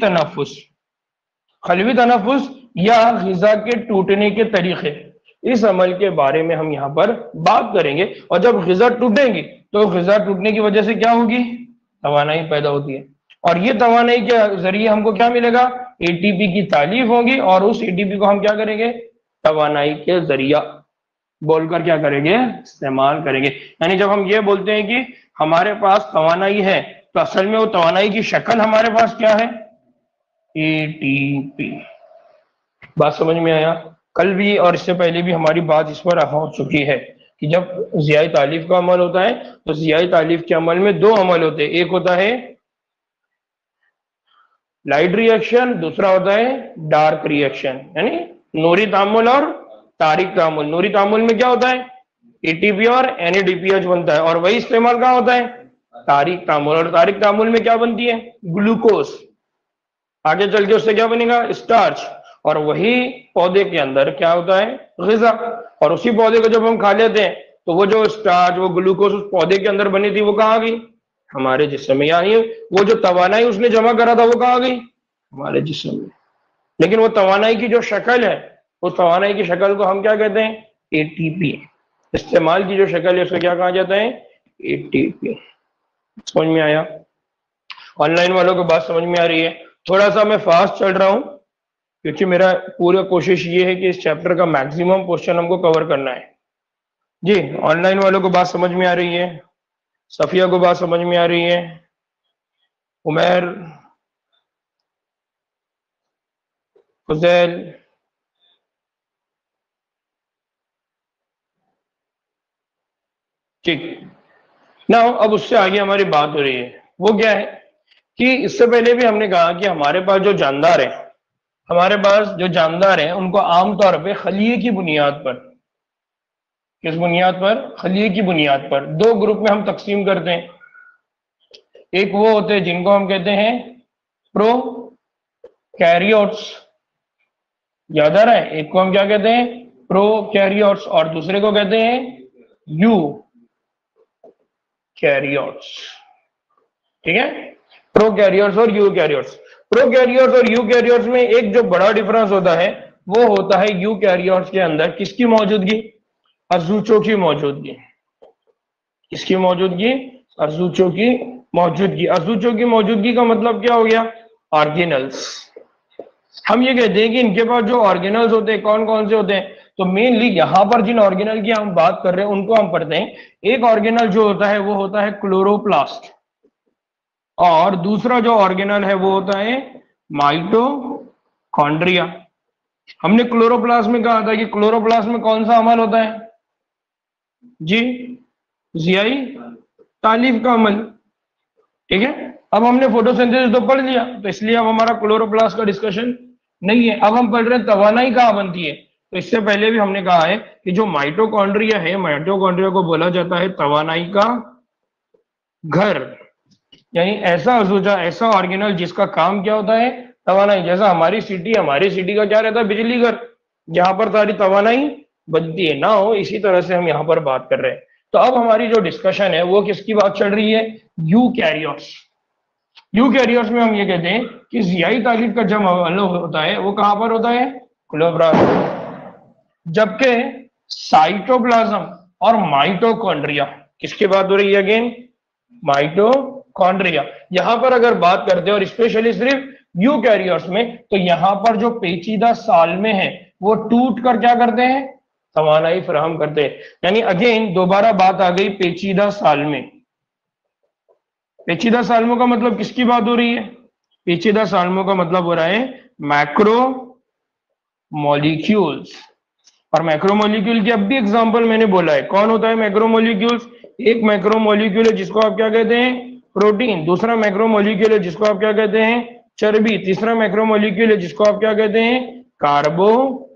تنفس یا غذا کے ٹوٹنے کے طریقے، اس عمل کے بارے میں ہم یہاں پر بات کریں گے۔ اور جب غذا ٹوٹیں گی تو غذا ٹوٹنے کی وجہ سے کیا ہوگی؟ توانائی پیدا ہوتی ہے، اور یہ توانائی کے ذریعے ہم کو کیا ملے گا؟ اے ٹی پی کی تالیف ہوگی، اور اس اے ٹی پی کو ہم کیا کریں گے؟ توانائی کے ذریعہ بول کر کیا کریں گے؟ استعمال کریں گے۔ یعنی جب ہم یہ بولتے ہیں کہ ہمارے پاس توانائی ہے تو اصل میں وہ توانائی کی شکل ہمارے پاس کیا ہے؟ A T P. بات سمجھ میں آیا؟ کل بھی اور اس سے پہلے بھی ہماری بات اس پر ہو چکی ہے کہ جب ضیائی تالیف کا عمل ہوتا ہے تو ضیائی تالیف کے عمل میں دو عمل ہوتے ہیں، ایک ہوتا ہے لائٹ ری ایکشن، دوسرا ہوتا ہے ڈارک ری ایکشن، یعنی نوری تعامل اور تاریک تعامل۔ نوری تعامل میں کیا ہوتا ہے؟ اے ٹی پی اور N A D P H بنتا ہے، اور وہی استعمال کہاں ہوتا ہے؟ تاریک تعامل۔ اور تاریک تعامل میں کیا بنتی ہے؟ گلوکوز۔ آگے چل کے اس سے کیا بنے گا؟ اسٹارچ۔ اور وہی پودے کے اندر کیا ہوتا ہے؟ غذا۔ اور اسی پودے کو جب ہم کھا لیتے ہیں تو وہ جو اسٹارچ، وہ گلوکوز اس پودے کے اندر بنی تھی وہ کہاں گئی؟ ہمارے جسم میں۔ یعنی وہ جو توانائی اس نے جمع کرا تھا وہ کہاں گئی؟ ہمارے جسم میں۔ لیکن وہ توانائی کی جو شکل ہے اس توانائی کی شکل کو ہم کیا کہتے ہیں؟ A T P. استعمال کی جو شکل ہے اس کو کیا کہا جاتا ہے؟ A T P. سمجھ میں آیا؟ آن لائن والوں کو بات سمجھ میں آ رہی ہے؟ تھوڑا سا میں فاسٹ چل رہا ہوں کیونکہ میرا پورا کوشش یہ ہے کہ اس چیپٹر کا میکسیمم کوشچن ہم کو کور کرنا ہے۔ جی آن لائن والوں کو بات سمجھ میں آ رہی ہے؟ صفیہ کو بات سمجھ میں آ رہی ہے؟ عمیر، فضیل، ٹھیک نا؟ اب اس سے آگے ہماری بات ہو رہی ہے وہ کیا ہے کہ اس سے پہلے بھی ہم نے کہا کہ ہمارے پاس جو جاندار ہیں، ہمارے پاس جو جاندار ہیں ان کو عام طور پہ خلیے کی بنیاد پر، کس بنیاد پر؟ خلیے کی بنیاد پر دو گروپ میں ہم تقسیم کرتے ہیں۔ ایک وہ ہوتے ہیں جن کو ہم کہتے ہیں پرو کیریوٹس، یاد آ رہا ہے؟ ایک کو ہم کیا کہتے ہیں؟ پرو کیریوٹس، اور دوسرے کو کہتے ہیں یو کیریوٹس، ٹھیک ہے؟ پرو کیریوٹس اور یو کیریوٹس۔ پرو کیریوٹس اور یو کیریوٹس میں ایک جو بڑا ڈفرنس ہوتا ہے وہ ہوتا ہے یو کیریوٹس کے اندر کس کی موجودگی؟ ارزوچوں کی موجودگی۔ کس کی موجودگی؟ ارزوچوں کی موجودگی۔ ارزوچوں کی موجودگی کا مطلب کیا ہو گیا؟ آرگینلز۔ ہم یہ کہتے ہیں کہ ان کے پاس جو آرگینلز ہوتے ہیں کون کون سے ہوتے ہیں؟ تو مینلی یہاں پر جن آرگینل کی ہم بات کر رہے ہیں ان کو ہم پڑھتے ہیں۔ ایک آرگینل جو ہوتا ہے وہ ہوتا ہے کلوروپلاسٹ، اور دوسرا جو آرگینل ہے وہ ہوتا ہے مائٹوکونڈریا۔ ہم نے کلوروپلاسٹ میں کہا تھا کہ کلوروپلاسٹ میں کون سا عمل ہوتا ہے؟ جی ضیائی تالیف کا عمل، ٹھیک ہے؟ اب ہم نے فوٹوسنتھیسس تو پڑھ لیا تو اس لیے اب ہمارا کلوروپلاسٹ کا ڈسکشن نہیں ہے۔ اب ہم پڑھ رہے ہیں توانائی کہاں بنتی ہے۔ تو اس سے پہلے بھی ہم نے کہا ہے کہ جو مائٹوکونڈریا ہے، مائٹوکونڈریا کو بولا جاتا ہے توانائی کا گھر یعنی ایسا عضوجہ ایسا آرگینل جس کا کام کیا ہوتا ہے توانائی. جیسا ہماری سٹی کا کیا رہتا ہے بجلی گھر, جہاں پر ساری توانائی بنتی ہے نہ ہو, اسی طرح سے ہم یہاں پر بات کر رہے ہیں. تو اب ہماری جو ڈسکشن ہے وہ کس کی بات چل رہی ہے, یو کیریوٹس. یو کیریوٹس میں ہم یہ کہتے ہیں کہ ضیائی تالیف کا جب عمل ہوتا ہے وہ کہاں پر ہوتا ہے کلوبراسٹ, جبکہ سائٹوپلازم اور مائٹوکونڈریا کس کی بات ہو رہی ہے اگین مائٹوکونڈریا. یہاں پر اگر بات کرتے ہیں اور اسپیشلی صرف یو کیریوٹس میں تو یہاں پر جو پیچیدہ سالمے ہیں وہ ٹوٹ کر کیا کرتے ہیں توانائی فراہم کرتے ہیں. یعنی اگین دوبارہ بات آ گئی پیچیدہ سالمے. پیچیدہ سالموں کا مطلب کس کی بات ہو رہی ہے, پیچیدہ سالموں کا مطلب ہو رہا ہے میکرو مولیکیولز. اور میکرو مولیکیول کی اب بھی اگزامپل میں نے بولا ہے. کون ہوتا ہے میکرو مولیکیولز, ایک میکرو مولیکیول ہے جس کو آپ کیا کہتے ہیں پروٹین, دوسرا میکرو مولیکیول ہے جس کو آپ کیا کہتے ہیں چربی, تیسرا میکرو مولیکیول ہے جس کو آپ کیا کہتے ہیں کاربو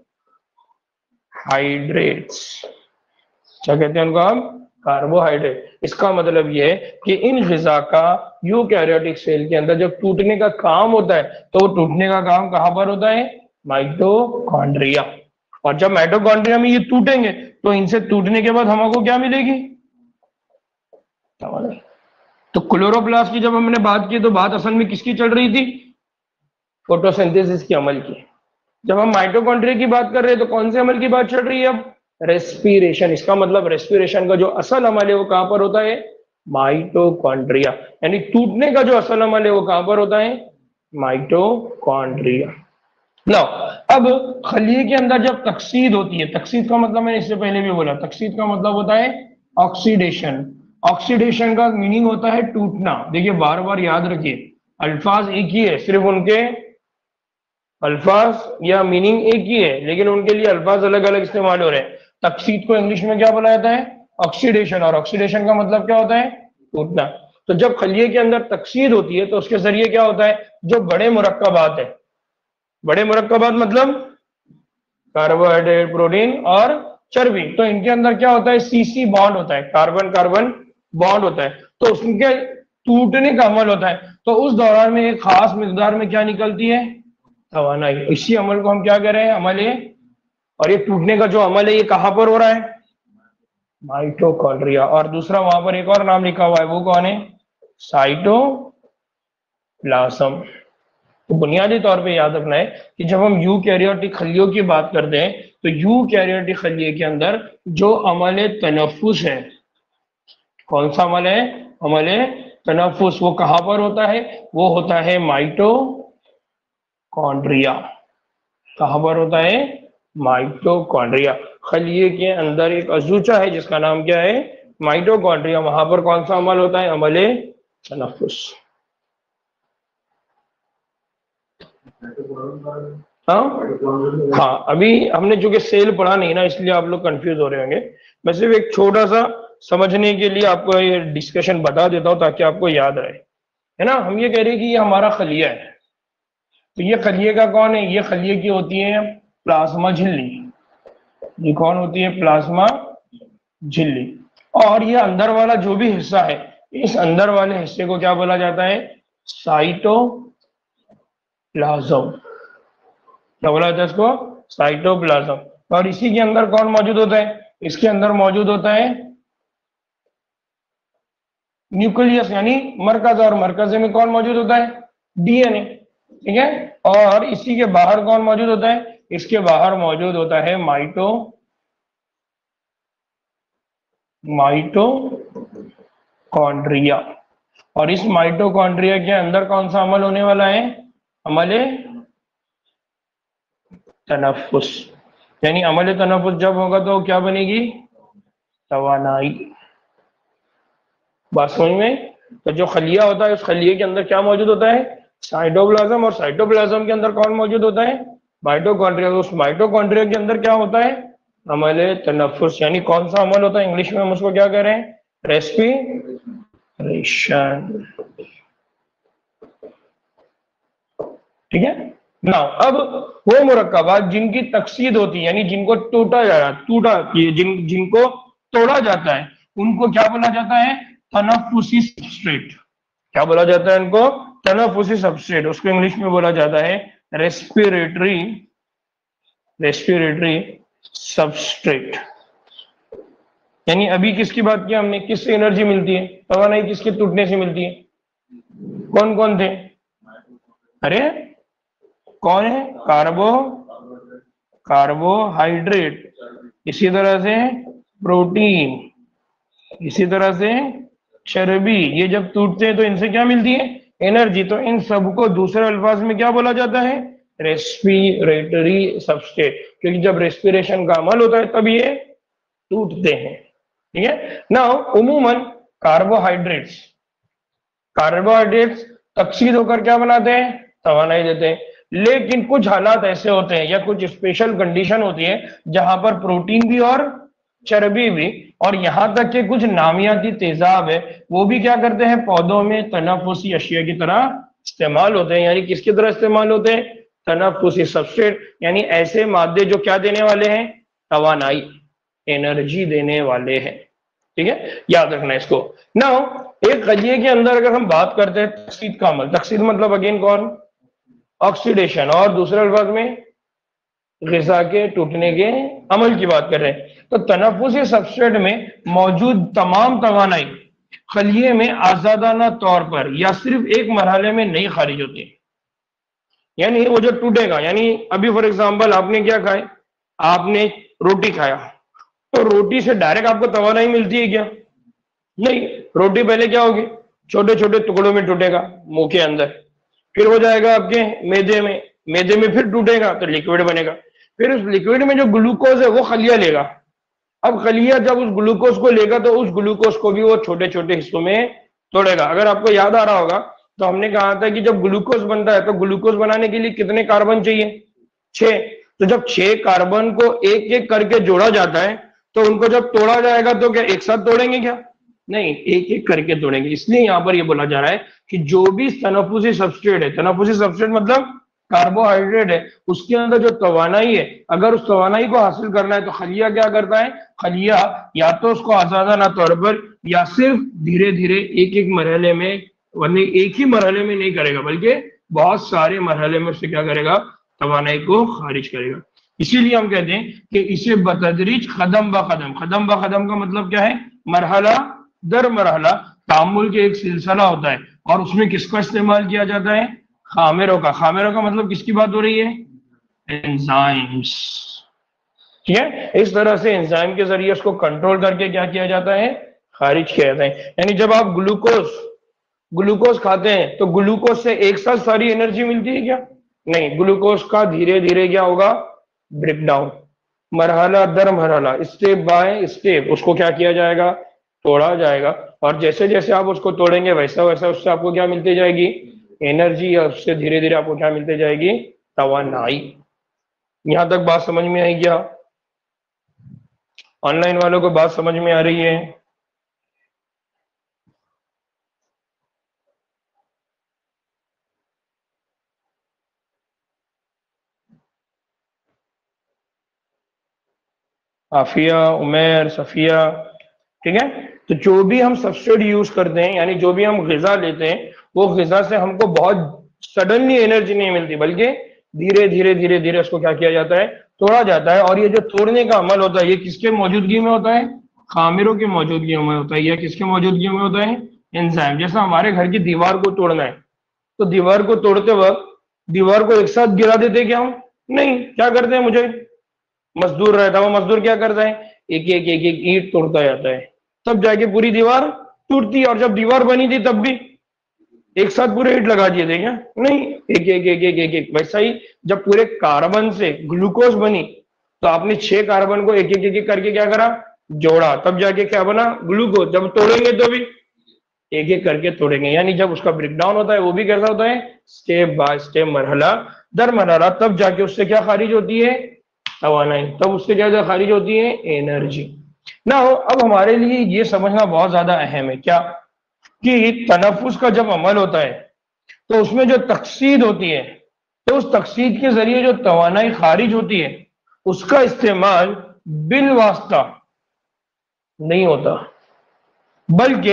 ہائیڈریٹس. کیا کہتے ہیں ان کو آپ کاربوہائیڈریٹ. اس کا مطلب یہ ہے کہ ان غذا کا یو کیریوٹک سیل کے اندر جب ٹوٹنے کا کام ہوتا ہے تو وہ ٹوٹنے کا کام کہاں پر ہوتا ہے مائٹوکونڈریا. اور جب مائٹوکونڈریا میں یہ ٹوٹیں گے تو ان سے ٹوٹنے کے بعد ہم کو کیا ملے گی تو کلوروپلاسٹ کی جب ہم نے بات کی تو بات اصل میں کس کی چل رہی تھی فوٹوسنتھیسس کے عمل کی. جب ہم مائٹوکونڈریا کی بات کر رہے ہیں تو کون سے عمل کی بات چل رہی ہے اب ریسپیریشن. اس کا مطلب ریسپیریشن کا جو اصل عمل ہے وہ کہاں پر ہوتا ہے مائٹوکونڈریا. یعنی ٹوٹنے کا جو اصل عمل ہے وہ کہاں پر ہوتا ہے مائٹوکونڈریا. نو اب خلیے کے اندر جب تکسید ہوتی ہے, تکسید کا مطلب میں نے اس سے پہلے بھی بولا, تکسید کا مطلب ہوتا ہے آکسیڈیشن. آکسیڈیشن کا میننگ ہوتا ہے ٹوٹنا. دیکھیے بار بار یاد رکھیے الفاظ ایک ہی ہے, صرف ان کے الفاظ یا میننگ ایک ہی ہے لیکن ان کے لیے الفاظ الگ الگ استعمال ہو رہے ہیں. تکسید کو انگلش میں کیا بولا جاتا ہے آکسیڈیشن, اور آکسیڈیشن کا مطلب کیا ہوتا ہے ٹوٹنا. تو جب خلیے کے اندر تکسید ہوتی ہے تو اس کے ذریعے کیا ہوتا ہے جو بڑے مرکبات ہیں, بڑے مرکبات مطلب کاربوہائیڈریٹ پروٹین اور چربی, تو ان کے اندر کیا ہوتا ہے سی سی بانڈ ہوتا ہے, کاربن کاربن بانڈ ہوتا ہے, تو اس کے ٹوٹنے کا عمل ہوتا ہے. تو اس دوران میں ایک خاص مقدار میں کیا نکلتی ہے توانائی. اسی عمل کو ہم کیا کہہ رہے ہیں عمل ہے, اور یہ ٹوٹنے کا جو عمل ہے یہ کہاں پر ہو رہا ہے مائٹوکونڈریا. اور دوسرا وہاں پر ایک اور نام لکھا ہوا ہے وہ کون ہے سائٹوپلازم. تو بنیادی طور پہ یاد رکھنا ہے کہ جب ہم یو کیریوٹک خلیوں کی بات کرتے ہیں تو یو کیریوٹک خلیے کے اندر جو عمل تنفس ہے, کون سا عمل ہے عمل تنفس, وہ کہاں پر ہوتا ہے وہ ہوتا ہے مائٹوکونڈریا. کہاں پر ہوتا ہے مائٹوکونڈریا. خلیے کے اندر ایک عضوچہ ہے جس کا نام کیا ہے مائٹوکونڈریا, وہاں پر کون سا عمل ہوتا ہے عمل تنفس. ہاں ابھی ہم نے چونکہ سیل پڑھا نہیں نا اس لیے آپ لوگ کنفیوز ہو رہے ہوں گے. میں صرف ایک چھوٹا سا سمجھنے کے لیے آپ کو یہ ڈسکشن بتا دیتا ہوں تاکہ آپ کو یاد رہے, ہے نا. ہم یہ کہہ رہے ہیں کہ یہ ہمارا خلیہ ہے, تو یہ خلیے کا کون ہے, یہ خلیے کی ہوتی ہے پلازما جھلی. یہ کون ہوتی ہے پلازما جھلی. اور یہ اندر والا جو بھی حصہ ہے اس اندر والے حصے کو کیا بولا جاتا ہے سائٹوپلازم. کیا بولا جاتا ہے اس کو سائٹوپلازم. اور اسی کے اندر کون موجود ہوتا ہے, اس کے اندر موجود ہوتا ہے نیوکلیس یعنی مرکز, اور مرکز میں کون موجود ہوتا ہے ڈی این اے, ٹھیک ہے. اور اسی کے باہر کون موجود ہوتا ہے, اس کے باہر موجود ہوتا ہے مائٹوکونڈریا. اور اس مائٹوکونڈریا کے اندر کون سا عمل ہونے والا ہے عمل تنفس. یعنی عمل تنفس جب ہوگا تو کیا بنے گی توانائی. بات سمجھ میں. تو جو خلیہ ہوتا ہے اس خلیے کے اندر کیا موجود ہوتا ہے سائٹوپلازم, اور سائٹوپلازم کے اندر کون موجود ہوتا ہے مائٹوکونڈریا. اس مائٹوکونڈریا کے اندر کیا ہوتا ہے عمل تنفس. یعنی کون سا عمل ہوتا ہے انگلش میں ہم اس کو کیا کہہ رہے ہیں ریسپیریشن. ٹھیک ہے نا. اب وہ مرکبات جن کی تکسید ہوتی ہے یعنی جن کو جن کو توڑا جاتا ہے ان کو کیا بولا جاتا ہے तनफुसी सबस्ट्रेट, क्या बोला जाता है इनको? तनफुसी सबस्ट्रेट, उसको इंग्लिश में बोला जाता है रेस्पिरेटरी सबस्ट्रेट। यानी अभी किसकी बात की हमने, किससे एनर्जी मिलती है? तवानाई किसके टूटने से मिलती है? कौन कौन थे? अरे कौन है? कार्बोहाइड्रेट, इसी तरह से प्रोटीन, इसी तरह से चर्बी। ये जब टूटते हैं तो इनसे क्या मिलती है? एनर्जी। तो इन सबको दूसरे अल्फाज में क्या बोला जाता है? रेस्पिरेटरी सबस्ट्रेट, क्योंकि जब रेस्पिरेशन का अमल होता है तब ये टूटते हैं। ठीक है। नाउ उमूमन कार्बोहाइड्रेट्स तकसीद होकर क्या बनाते हैं? तवानाई देते हैं। लेकिन कुछ हालात ऐसे होते हैं या कुछ स्पेशल कंडीशन होती है जहां पर प्रोटीन भी और चर्बी भी, और यहां तक के कुछ नामियाती तेजाब है, वो भी क्या करते हैं? पौधों में तनफुसी अशिया की तरह इस्तेमाल होते हैं। यानी किसकी तरह इस्तेमाल होते हैं? तनफुसी सबस्ट्रेट, यानी ऐसे मादे जो क्या देने वाले हैं? तवानाई, एनर्जी देने वाले हैं। ठीक है, याद रखना इसको। नाउ एक गलिये के अंदर अगर हम बात करते हैं तकसीद का अमल, तकसीद मतलब अगेन कौन? ऑक्सीडेशन, और दूसरे अल्फाज में ग़िज़ा के टूटने के अमल की बात कर रहे हैं। तो तनफुसी सबस्ट्रेट में मौजूद तमाम तवानाई खलिये में आजादाना तौर पर या सिर्फ एक मरहले में नहीं खारिज होती है। यानी वो जो टूटेगा, यानी अभी फॉर एग्जाम्पल आपने क्या खाए? आपने रोटी खाया, तो रोटी से डायरेक्ट आपको तवानाई मिलती है क्या? नहीं। रोटी पहले क्या होगी? छोटे छोटे टुकड़ों में टूटेगा मुंह के अंदर, फिर हो जाएगा आपके मैदे में फिर टूटेगा तो लिक्विड बनेगा। फिर उस लिक्विड में जो ग्लूकोज है वो खलिया लेगा। अब खलिया जब उस ग्लूकोज को लेगा तो उस ग्लूकोज को भी वो छोटे छोटे हिस्सों में तोड़ेगा। अगर आपको याद आ रहा होगा तो हमने कहा था कि जब ग्लूकोज बनता है तो ग्लूकोज बनाने के लिए कितने कार्बन चाहिए? 6। तो जब 6 कार्बन को एक एक करके जोड़ा जाता है तो उनको जब तोड़ा जाएगा तो क्या एक साथ तोड़ेंगे क्या? नहीं, एक एक करके तोड़ेंगे। इसलिए यहां पर ये बोला जा रहा है कि जो भी तनफुसी सबस्ट्रेट है, तनफुसी सबस्ट्रेट मतलब कार्बोहाइड्रेट है, उसके अंदर जो तवानाई है, अगर उस तवानाई को हासिल करना है तो खलिया क्या करता है? खलिया या तो उसको आजादाना तौर पर या सिर्फ धीरे धीरे एक एक मरहले में, वरना एक ही मरहले में नहीं करेगा बल्कि बहुत सारे मरहले में उससे क्या करेगा? तवानाई को खारिज करेगा। इसीलिए हम कहते हैं कि इसे बतदरीज कदम ब कदम का मतलब क्या है? मरहला दर मरहला तामुल के एक सिलसिला होता है, और उसमें किसका इस्तेमाल किया जाता है? खामेरों का मतलब किसकी बात हो रही है? एंजाइम्स। ठीक है, इस तरह से एंजाइम के जरिए उसको कंट्रोल करके क्या किया जाता है? खारिज किया जाता है। यानी जब आप ग्लूकोज खाते हैं तो ग्लूकोज से एक साथ सारी एनर्जी मिलती है क्या? नहीं, ग्लूकोज का धीरे धीरे क्या होगा? ब्रेकडाउन, मरहला दर मरहला, स्टेप बाय स्टेप उसको क्या किया जाएगा? तोड़ा जाएगा। और जैसे जैसे आप उसको तोड़ेंगे वैसा वैसा उससे आपको क्या मिलती जाएगी? एनर्जी, और उससे धीरे धीरे आपको क्या मिलती जाएगी? तवानाई। यहां तक बात समझ में आई क्या? ऑनलाइन वालों को बात समझ में आ रही है? आफिया, उमेर, सफिया, ठीक है। तो जो भी हम सबस्ट्रेट यूज करते हैं, यानी जो भी हम ग़िज़ा लेते हैं, वो ग़िज़ा से हमको बहुत सडनली एनर्जी नहीं मिलती, बल्कि धीरे धीरे धीरे उसको क्या किया जाता है? तोड़ा जाता है। और ये जो तोड़ने का अमल होता है ये किसके मौजूदगी में होता है? खामिरों की मौजूदगी में होता है। या किसके मौजूदगी में होता है? एंजाइम। जैसा हमारे घर की दीवार को तोड़ना है तो दीवार को तोड़ते वक्त दीवार को एक साथ गिरा देते क्या हम? नहीं, क्या करते हैं? मुझे मजदूर रहता है, वो मजदूर क्या करता है? एक एक एक एक ईंट तोड़ता जाता है, तब जाके पूरी दीवार टूटती है। और जब दीवार बनी थी तब भी एक साथ पूरे ईंट लगा दिए थे क्या? नहीं, एक एक एक एक एक एक। वैसा ही जब पूरे कार्बन से ग्लूकोज बनी तो आपने 6 कार्बन को एक एक करके क्या करा? जोड़ा, तब जाके क्या बना? ग्लूकोज। जब तोड़ेंगे तो भी एक एक करके तोड़ेंगे। यानी जब उसका ब्रेकडाउन होता है वो भी कैसा होता है? स्टेप बाय स्टेप, मरहला दर मरहला, तब जाके उससे क्या खारिज होती है? तवानाई। तब उससे क्या खारिज होती है? एनर्जी। ना हो, अब हमारे लिए ये समझना बहुत ज्यादा अहम है क्या, कि तनफुस का जब अमल होता है तो उसमें जो तकसीद होती है, तो उस तकसीद के जरिए जो तवानाई खारिज होती है उसका इस्तेमाल बिल वास्ता नहीं होता, बल्कि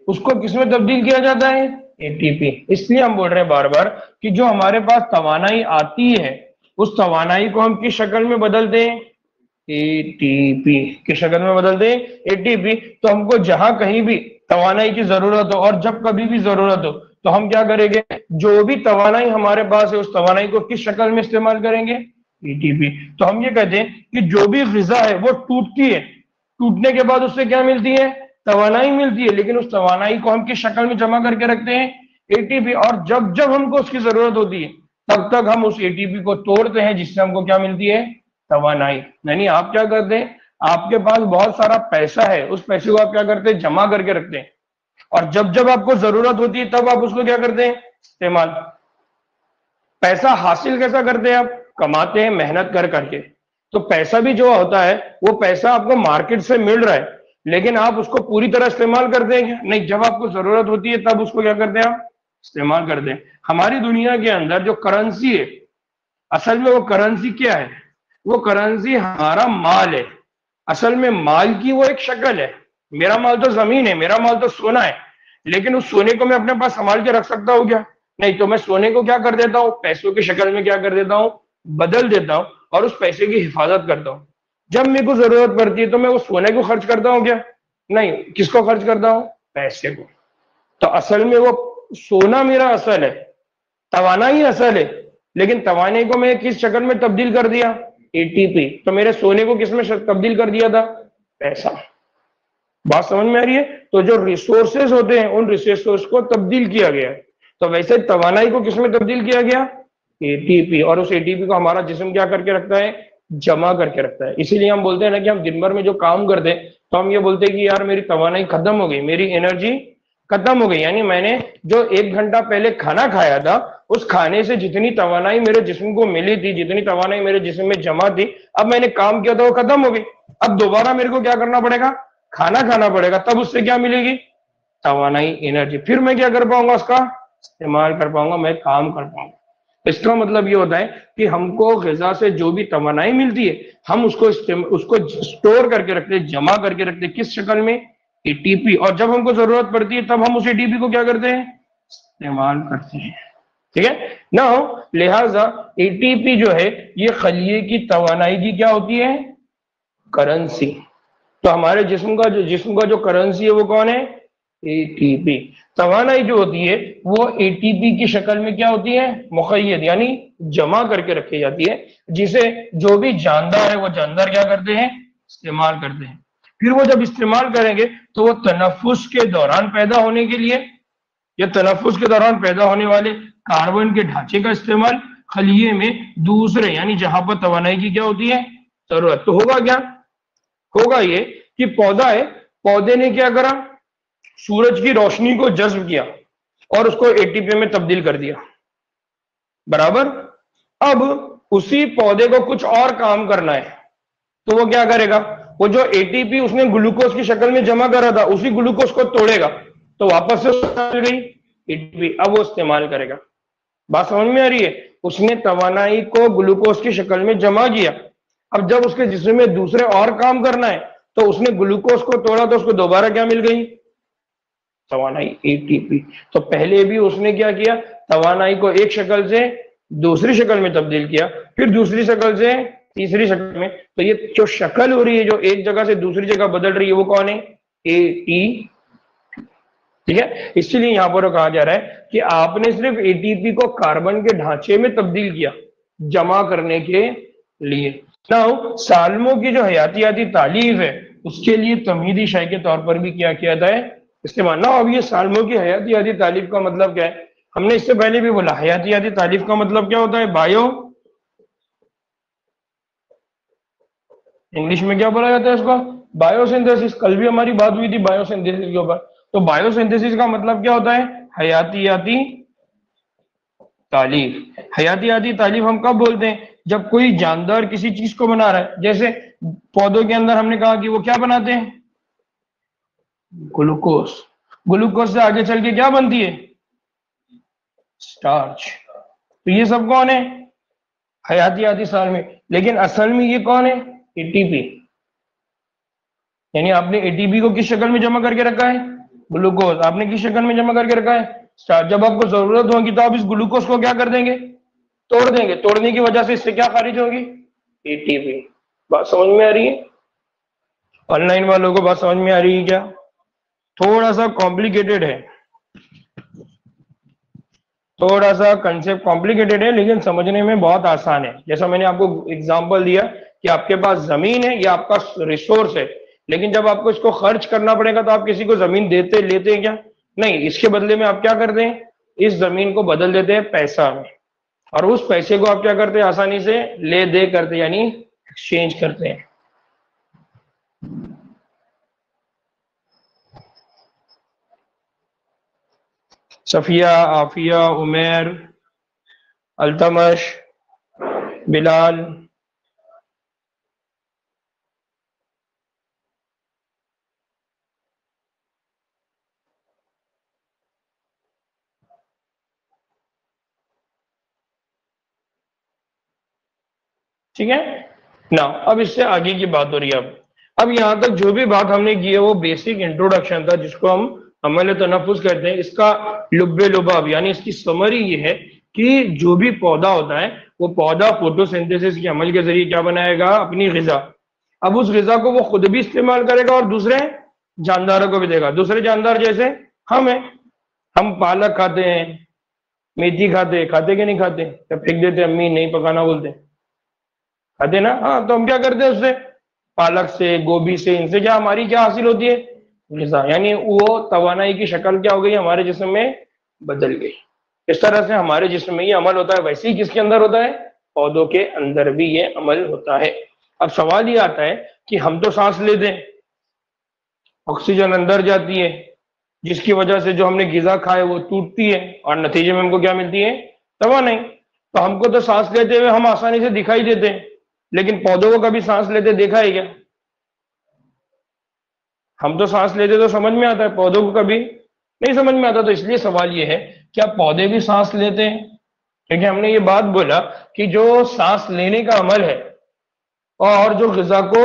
اس کو کس میں تبدیل کیا جاتا ہے؟ اے ٹی پی. اس لیے ہم بول رہے ہیں بار بار کہ جو ہمارے پاس توانائی آتی ہے اس توانائی کو ہم کس شکل میں بدلتے ہیں؟ اے ٹی پی کی شکل میں بدلتے ہیں. A T P. تو ہم کو جہاں کہیں بھی توانائی کی ضرورت ہو اور جب کبھی بھی ضرورت ہو تو ہم کیا کریں گے؟ جو بھی توانائی ہمارے پاس ہے اس توانائی کو کس شکل میں استعمال کریں گے؟ A T P. تو ہم یہ کہتے ہیں کہ جو بھی غذا ہے وہ ٹوٹتی ہے، ٹوٹنے کے بعد اس سے کیا ملتی ہے؟ توانائی ملتی ہے، لیکن اس توانائی کو ہم کس شکل میں جمع کر کے رکھتے ہیں؟ A T P. اور جب جب ہم کو اس کی ضرورت ہوتی ہے تب تک ہم اس اے ٹی پی کو توڑتے ہیں جس سے ہم کو کیا ملتی ہے؟ توانائی. یعنی آپ کیا کرتے ہیں؟ آپ کے پاس بہت سارا پیسہ ہے، اس پیسے کو آپ کیا کرتے ہیں؟ جمع کر کے رکھتے ہیں، اور جب جب آپ کو ضرورت ہوتی ہے تب آپ اس کو کیا کرتے ہیں؟ استعمال. پیسہ حاصل کیسا کرتے ہیں آپ؟ کماتے ہیں محنت کر کر کے. تو پیسہ بھی جو ہوتا ہے وہ پیسہ آپ کو مارکیٹ سے مل رہا ہے، لیکن آپ اس کو پوری طرح استعمال کرتے ہیں کیا؟ نہیں. جب آپ کو ضرورت ہوتی ہے تب اس کو کیا کرتے ہیں؟ آپ استعمال کرتے ہیں. ہماری دنیا کے اندر جو کرنسی ہے، اصل میں وہ کرنسی کیا ہے؟ وہ کرنسی ہمارا مال ہے. اصل میں مال کی وہ ایک شکل ہے. میرا مال تو زمین ہے، میرا مال تو سونا ہے، لیکن اس سونے کو میں اپنے پاس سنبھال کے رکھ سکتا ہوں کیا؟ نہیں. تو میں سونے کو کیا کر دیتا ہوں؟ پیسوں کی شکل میں کیا کر دیتا ہوں؟ بدل دیتا ہوں، اور اس پیسے کی حفاظت کرتا ہوں. جب میرے کو ضرورت پڑتی ہے تو میں وہ سونے کو خرچ کرتا ہوں کیا؟ نہیں. کس کو خرچ کرتا ہوں؟ پیسے کو. تو اصل میں وہ سونا میرا اصل ہے، توانائی اصل ہے، لیکن توانائی کو میں کس شکل میں تبدیل کر دیا؟ A T P. تو میرے سونے کو کس میں تبدیل کر دیا تھا؟ پیسہ. بات سمجھ میں آ رہی ہے؟ تو جو ریسورسز ہوتے ہیں ان ریسورسز کو تبدیل کیا گیا ہے. تو ویسے توانائی کو کس میں تبدیل کیا گیا؟ A T P. اور اس اے ٹی پی کو ہمارا جسم کیا کر کے رکھتا ہے؟ جمع کر کے رکھتا ہے. اسی لیے ہم بولتے ہیں نا کہ ہم دن بھر میں جو کام کرتے ہیں تو ہم یہ بولتے ہیں کہ یار میری توانائی ختم ہو گئی، میری انرجی ختم ہو گئی. یعنی میں نے جو 1 گھنٹہ پہلے کھانا کھایا تھا اس کھانے سے جتنی توانائی میرے جسم کو ملی تھی، جتنی توانائی میرے جسم میں جمع تھی، اب میں نے کام کیا تھا وہ ختم ہو گئی. اب دوبارہ میرے کو کیا کرنا پڑے گا؟ کھانا کھانا پڑے گا. تب اس سے کیا ملے گی؟ توانائی، انرجی. پھر میں کیا کر پاؤں گا؟ اس کا استعمال کر پاؤں گا، میں کام کر پاؤں گا. اس کا مطلب یہ ہوتا ہے کہ ہم کو غذا سے جو بھی توانائی ملتی ہے ہم اس کو اسٹور کر کے رکھتے ہیں، جمع کر کے رکھتے ہیں. کس شکل میں؟ A T P. اور جب ہم کو ضرورت پڑتی ہے تب ہم اس اے ٹی پی کو کیا کرتے ہیں؟ استعمال کرتے ہیں. ٹھیک ہے نا؟ لہذا اے ٹی پی جو ہے یہ خلیے کی توانائی کی کیا ہوتی ہے؟ کرنسی. تو ہمارے جسم کا جو کرنسی ہے وہ کون ہے؟ A T P. توانائی جو ہوتی ہے وہ اے ٹی پی کی شکل میں کیا ہوتی ہے؟ مقید، یعنی جمع کر کے رکھی جاتی ہے، جسے جو بھی جاندار ہے وہ جاندار کیا کرتے ہیں؟ استعمال کرتے ہیں. پھر وہ جب استعمال کریں گے تو وہ تنفس کے دوران پیدا ہونے کے لیے یا تنفس کے دوران پیدا ہونے والے کاربن کے ڈھانچے کا استعمال خلیے میں دوسرے، یعنی جہاں پر توانائی کی کیا ہوتی ہے؟ ضرورت. تو ہوگا کیا؟ ہوگا یہ کہ پودا ہے، پودے نے کیا کرا؟ سورج کی روشنی کو جذب کیا اور اس کو اے ٹی پی میں تبدیل کر دیا. برابر. اب اسی پودے کو کچھ اور کام کرنا ہے تو وہ کیا کرے گا؟ وہ جو اے ٹی پی اس نے گلوکوز کی شکل میں جمع کرا تھا اسی گلوکوز کو توڑے گا تو واپس سے مل گئی اے ٹی پی. اب وہ استعمال کرے گا. بات سمجھ میں آ رہی ہے؟ اس نے توانائی کو گلوکوز کی شکل میں جمع کیا. اب جب اس کے جسم میں دوسرے اور کام کرنا ہے تو اس نے گلوکوز کو توڑا تو اس کو دوبارہ کیا مل گئی؟ توانائی، اے ٹی پی. تو پہلے بھی اس نے کیا کیا؟ توانائی کو ایک شکل سے دوسری شکل میں تبدیل کیا، پھر دوسری شکل سے تیسری شکل میں. تو یہ جو شکل ہو رہی ہے، جو ایک جگہ سے دوسری جگہ بدل رہی ہے، وہ کون ہے؟ A T. ٹھیک ہے. اسی لیے یہاں پر کہا جا رہا ہے کہ آپ نے صرف اے ٹی پی کو کاربن کے ڈھانچے میں تبدیل کیا جمع کرنے کے لیے. سالموں کی جو حیاتیاتی تعلیف ہے اس کے لیے تمہیدی شے کے طور پر بھی کیا کیا جاتا ہے؟ استعمال. اب یہ سالموں کی حیاتیاتی تعلیف کا مطلب کیا ہے؟ ہم نے اس سے پہلے بھی بولا حیاتیاتی تعلیف کا مطلب کیا ہوتا ہے؟ بایو، انگلش میں کیا بولا جاتا ہے اس کو؟ Biosynthesis. کل بھی ہماری بات ہوئی تھی بایو سنتھیسس کے اوپر. تو بایو سنتھیسس کا مطلب کیا ہوتا ہے؟ حیاتیاتی تعلیف. حیاتیاتی تعلیف ہم کب بولتے ہیں؟ جب کوئی جاندار کسی چیز کو بنا رہا ہے. جیسے پودوں کے اندر ہم نے کہا کہ وہ کیا بناتے ہیں؟ گلوکوز. گلوکوز سے آگے چل کے کیا بنتی ہے؟ سٹارچ. تو یہ سب کون ہے؟ حیاتیاتی سال میں. لیکن اصل میں یہ کون ہے؟ A T P. یعنی آپ نے اے ٹی پی کو کس شکل میں جمع کر کے رکھا ہے؟ ग्लूकोज आपने किस शक्ल में जमा करके रखा है, जब आपको जरूरत होगी तो आप इस ग्लूकोज को क्या कर देंगे, तोड़ देंगे, तोड़ने की वजह से इससे क्या खारिज होगी, एटीपी। बात समझ में आ रही है, ऑनलाइन वालों को बात समझ में आ रही है क्या, थोड़ा सा कॉम्प्लिकेटेड है, थोड़ा सा कंसेप्ट कॉम्प्लिकेटेड है लेकिन समझने में बहुत आसान है। जैसा मैंने आपको एग्जांपल दिया कि आपके पास जमीन है, ये आपका रिसोर्स है, लेकिन जब आपको इसको खर्च करना पड़ेगा तो आप किसी को जमीन देते लेते हैं क्या, नहीं, इसके बदले में आप क्या करते हैं, इस जमीन को बदल देते हैं पैसा में, और उस पैसे को आप क्या करते हैं, आसानी से ले दे करते हैं, यानी एक्सचेंज करते हैं। सफिया, आफिया, उमेर, अल्तमश, बिलाल, ठीक है ना। अब इससे आगे की बात हो रही है। अब यहां तक जो भी बात हमने की है वो बेसिक इंट्रोडक्शन था, जिसको हम अमल तनफुस कहते हैं। इसका लुब्बे लुबाब यानी इसकी समरी ये है कि जो भी पौधा होता है वो पौधा फोटोसिंथेसिस के अमल के जरिए क्या बनाएगा, अपनी ग़िज़ा। अब उस ग़िज़ा को वो खुद भी इस्तेमाल करेगा और दूसरे जानदारों को भी देगा। दूसरे जानदार जैसे हम हैं, हम पालक खाते हैं, मेथी खाते, खाते कि नहीं खाते, या फेंक देते, अम्मी नहीं पकाना बोलते, खाते ना, हाँ। तो हम क्या करते हैं उससे, पालक से, गोभी से, इनसे क्या हमारी क्या हासिल होती है, ग़िज़ा, यानी वो तवानाई की शक्ल क्या हो गई, हमारे जिस्म में बदल गई। इस तरह से हमारे जिस्म में ये अमल होता है, वैसे ही किसके अंदर होता है, पौधों के अंदर भी ये अमल होता है। अब सवाल ये आता है कि हम तो सांस लेते हैं, ऑक्सीजन अंदर जाती है, जिसकी वजह से जो हमने ग़िज़ा खाए वो टूटती है और नतीजे में हमको क्या मिलती है, तवानाई। तो हमको तो सांस लेते हुए हम आसानी से दिखाई देते हैं, लेकिन पौधों को कभी सांस लेते देखा है क्या, हम तो सांस लेते तो समझ में आता है, पौधों को कभी नहीं समझ में आता। तो इसलिए सवाल ये है, क्या पौधे भी सांस लेते हैं, क्योंकि हमने ये बात बोला कि जो सांस लेने का अमल है और जो ग़िज़ा को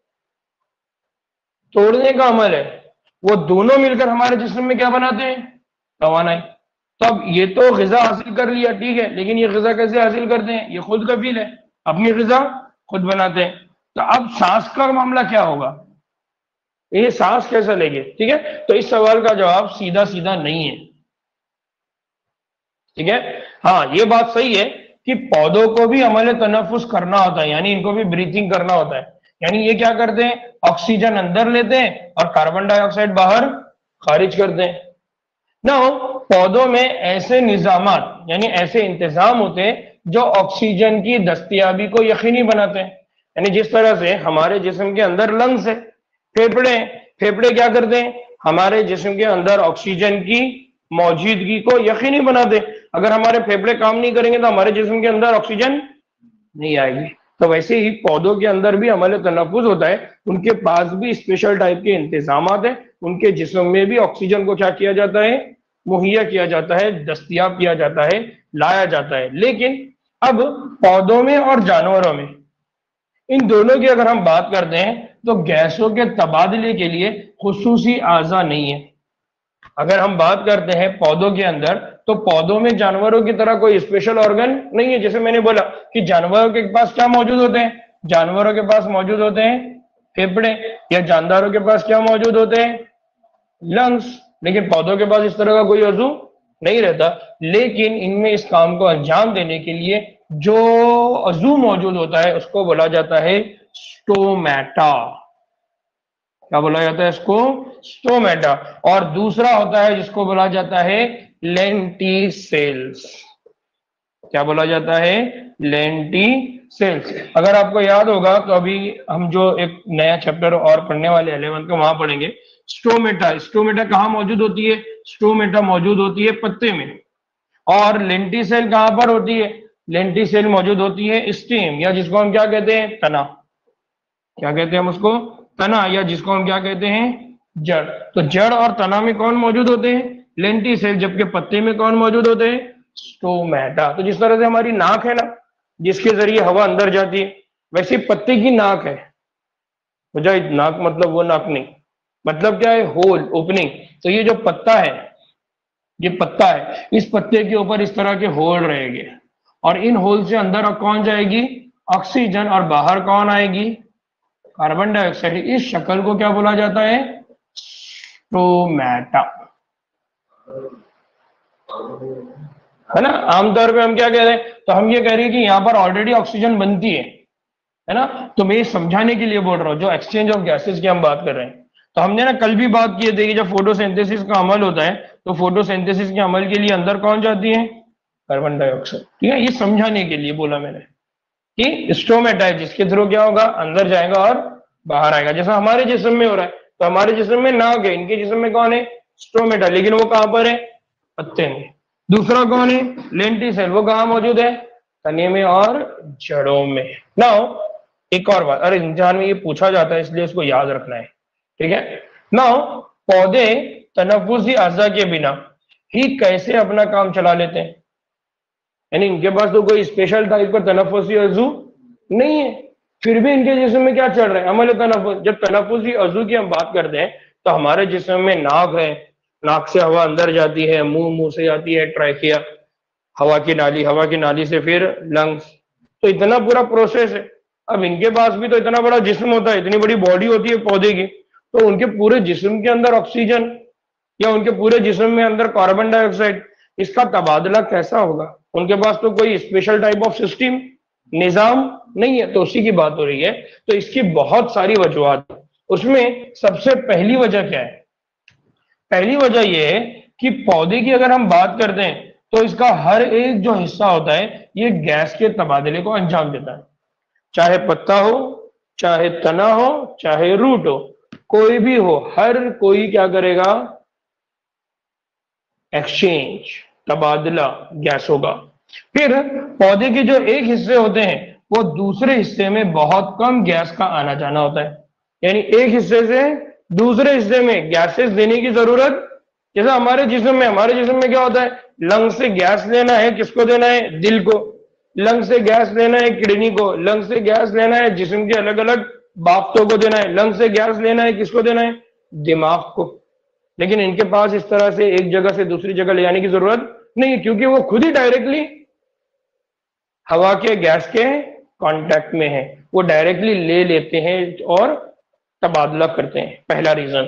तोड़ने का अमल है, वो दोनों मिलकर हमारे जिस्म में क्या बनाते हैं, तवानाई। तो अब ये तो ग़िज़ा हासिल कर लिया, ठीक है, लेकिन ये ग़िज़ा कैसे हासिल करते हैं, ये खुद कफील है, अपनी ग़िज़ा खुद बनाते हैं। तो अब सांस का मामला क्या होगा, ये सांस कैसे लेंगे, ठीक है। तो इस सवाल का जवाब सीधा सीधा नहीं है, ठीक है। हाँ, ये बात सही है कि पौधों को भी अमल तनफुस करना होता है, यानी इनको भी ब्रीथिंग करना होता है। यानी ये क्या करते हैं, ऑक्सीजन अंदर लेते हैं और कार्बन डाइऑक्साइड बाहर खारिज करते हैं ना। पौधों में ऐसे निजामात यानी ऐसे इंतजाम होते हैं जो ऑक्सीजन की दस्तयाबी को यकीनी बनाते हैं। यानी जिस तरह से हमारे जिस्म के अंदर लंग्स है, फेफड़े, फेफड़े क्या करते हैं, हमारे जिस्म के अंदर ऑक्सीजन की मौजूदगी को यकीनी बनाते हैं। अगर हमारे फेफड़े काम नहीं करेंगे तो हमारे जिस्म के अंदर ऑक्सीजन नहीं आएगी। तो वैसे ही पौधों के अंदर भी अमल तनफुस होता है, उनके पास भी स्पेशल टाइप के इंतजामात है, उनके जिस्म में भी ऑक्सीजन को क्या किया जाता है, मुहैया किया जाता है, दस्तयाब किया जाता है, लाया जाता है। लेकिन अब पौधों में और जानवरों में, इन दोनों की अगर हम बात करते हैं तो गैसों के तबादले के लिए खुसूसी आज़ा नहीं है। अगर हम बात करते हैं पौधों के अंदर, तो पौधों में जानवरों की तरह कोई स्पेशल ऑर्गन नहीं है। जैसे मैंने बोला कि जानवरों के पास क्या मौजूद होते हैं, जानवरों के पास मौजूद होते हैं फेफड़े, या जानदारों के पास क्या मौजूद होते हैं, लंग्स। लेकिन पौधों के पास इस तरह का कोई अज़ू नहीं रहता। लेकिन इनमें इस काम को अंजाम देने के लिए जो अज़ू मौजूद होता है उसको बोला जाता है स्टोमेटा। क्या बोला जाता है इसको, स्टोमेटा। और दूसरा होता है जिसको बोला जाता है लेंटिसेल्स। क्या बोला जाता है, लेंटिसेल्स। अगर आपको याद होगा तो अभी हम जो एक नया चैप्टर और पढ़ने वाले 11th का, वहां पढ़ेंगे स्टोमेटा। स्टोमेटा कहाँ मौजूद होती है, स्टोमेटा मौजूद होती है पत्ते में। और लेंटिसेल कहां पर होती है, लेंटिसेल मौजूद होती है स्टेम, या जिसको हम क्या कहते हैं, तना। क्या कहते हैं हम उसको, तना, या जिसको हम क्या कहते हैं, जड़। तो जड़ और तना में कौन मौजूद होते हैं, लेंटिसेल। जबकि पत्ते में कौन मौजूद होते हैं, स्टोमेटा। तो जिस तरह से हमारी नाक है ना, जिसके जरिए हवा अंदर जाती है, वैसे पत्ते की नाक है। नाक मतलब वो नाक नहीं, مطلب کیا ہے؟ Hole, opening. تو یہ جو پتا ہے، یہ پتا ہے، اس پتے کے اوپر اس طرح کے ہول رہے گے، اور ان ہول سے اندر کون جائے گی؟ آکسیجن، اور باہر کون آئے گی؟ کاربن ڈائی آکسائڈ. اس شکل کو کیا بولا جاتا ہے؟ اسٹومیٹا. ہے نا؟ عام طور پہ ہم کیا کہہ رہے ہیں؟ تو ہم یہ کہہ رہے ہیں کہ یہاں پر آلریڈی آکسیجن بنتی ہے نا؟ تو میں یہ سمجھانے کے لیے بول رہا ہوں، جو ایکسچینج آف گیسز کی ہم بات کر رہے ہیں. تو ہم نے نا کل بھی بات کی تھی کہ جب فوٹو سینتھسس کا عمل ہوتا ہے تو فوٹو سینتھسس کے عمل کے لیے اندر کون جاتی ہے؟ کاربن ڈائی آکسائڈ. ٹھیک ہے، یہ سمجھانے کے لیے بولا میں نے کہ اسٹومیٹا ہے جس کے تھرو کیا ہوگا؟ اندر جائے گا اور باہر آئے گا. جیسا ہمارے جسم میں ہو رہا ہے، تو ہمارے جسم میں ناک ہے، ان کے جسم میں کون ہے؟ اسٹومیٹا. لیکن وہ کہاں پر ہے؟ پتے میں. دوسرا کون ہے؟ Lenticel. وہ کہاں موجود ہے؟ تنے میں اور جڑوں میں. نا ایک اور بات، ارے امتحان میں یہ پوچھا جاتا ہے اس لیے اس کو یاد رکھنا ہے. ٹھیک ہے نا؟ پودے تنفسی اعضاء کے بنا ہی کیسے اپنا کام چلا لیتے ہیں؟ یعنی ان کے پاس تو کوئی اسپیشل ٹائپ کا تنفسی عضو نہیں ہے، پھر بھی ان کے جسم میں کیا چل رہا ہے؟ عمل تنفس. جب تنفسی عضو کی ہم بات کرتے ہیں تو ہمارے جسم میں ناک ہے، ناک سے ہوا اندر جاتی ہے، منہ سے جاتی ہے ٹرائکیا، ہوا کی نالی، ہوا کی نالی سے پھر لنگس. تو اتنا پورا پروسیس ہے. اب ان کے پاس بھی تو اتنا بڑا جسم ہوتا ہے، اتنی بڑی باڈی ہوتی ہے پودے کی، تو ان کے پورے جسم کے اندر آکسیجن یا ان کے پورے جسم میں اندر کاربن ڈائی آکسائڈ، اس کا تبادلہ کیسا ہوگا؟ ان کے پاس تو کوئی اسپیشل ٹائپ آف سسٹم، نظام نہیں ہے. تو اسی کی بات ہو رہی ہے. تو اس کی بہت ساری وجوہات. اس میں سب سے پہلی وجہ کیا ہے؟ پہلی وجہ یہ ہے کہ پودے کی اگر ہم بات کرتے ہیں تو اس کا ہر ایک جو حصہ ہوتا ہے یہ گیس کے تبادلے کو انجام دیتا ہے. چاہے پتا ہو، چاہے تنا ہو، چاہے روٹ ہو، کوئی بھی ہو، ہر کوئی کیا کرے گا؟ ایکسچینج، تبادلہ گیسوں کا. پھر پودے کے جو ایک حصے ہوتے ہیں وہ دوسرے حصے میں بہت کم گیس کا آنا جانا ہوتا ہے. یعنی ایک حصے سے دوسرے حصے میں گیسز دینے کی ضرورت. جیسا ہمارے جسم میں کیا ہوتا ہے؟ لنگ سے گیس لینا ہے، کس کو دینا ہے؟ دل کو. لنگ سے گیس لینا ہے کڈنی کو. لنگ سے گیس لینا ہے جسم کے الگ الگ بافتوں کو دینا ہے. لنگ سے گیس لینا ہے کس کو دینا ہے؟ دماغ کو. لیکن ان کے پاس اس طرح سے ایک جگہ سے دوسری جگہ لے جانے کی ضرورت نہیں ہے، کیونکہ وہ خود ہی ڈائریکٹلی ہوا کے گیس کے کانٹیکٹ میں ہے، وہ ڈائریکٹلی لے لیتے ہیں اور تبادلہ کرتے ہیں. پہلا ریزن.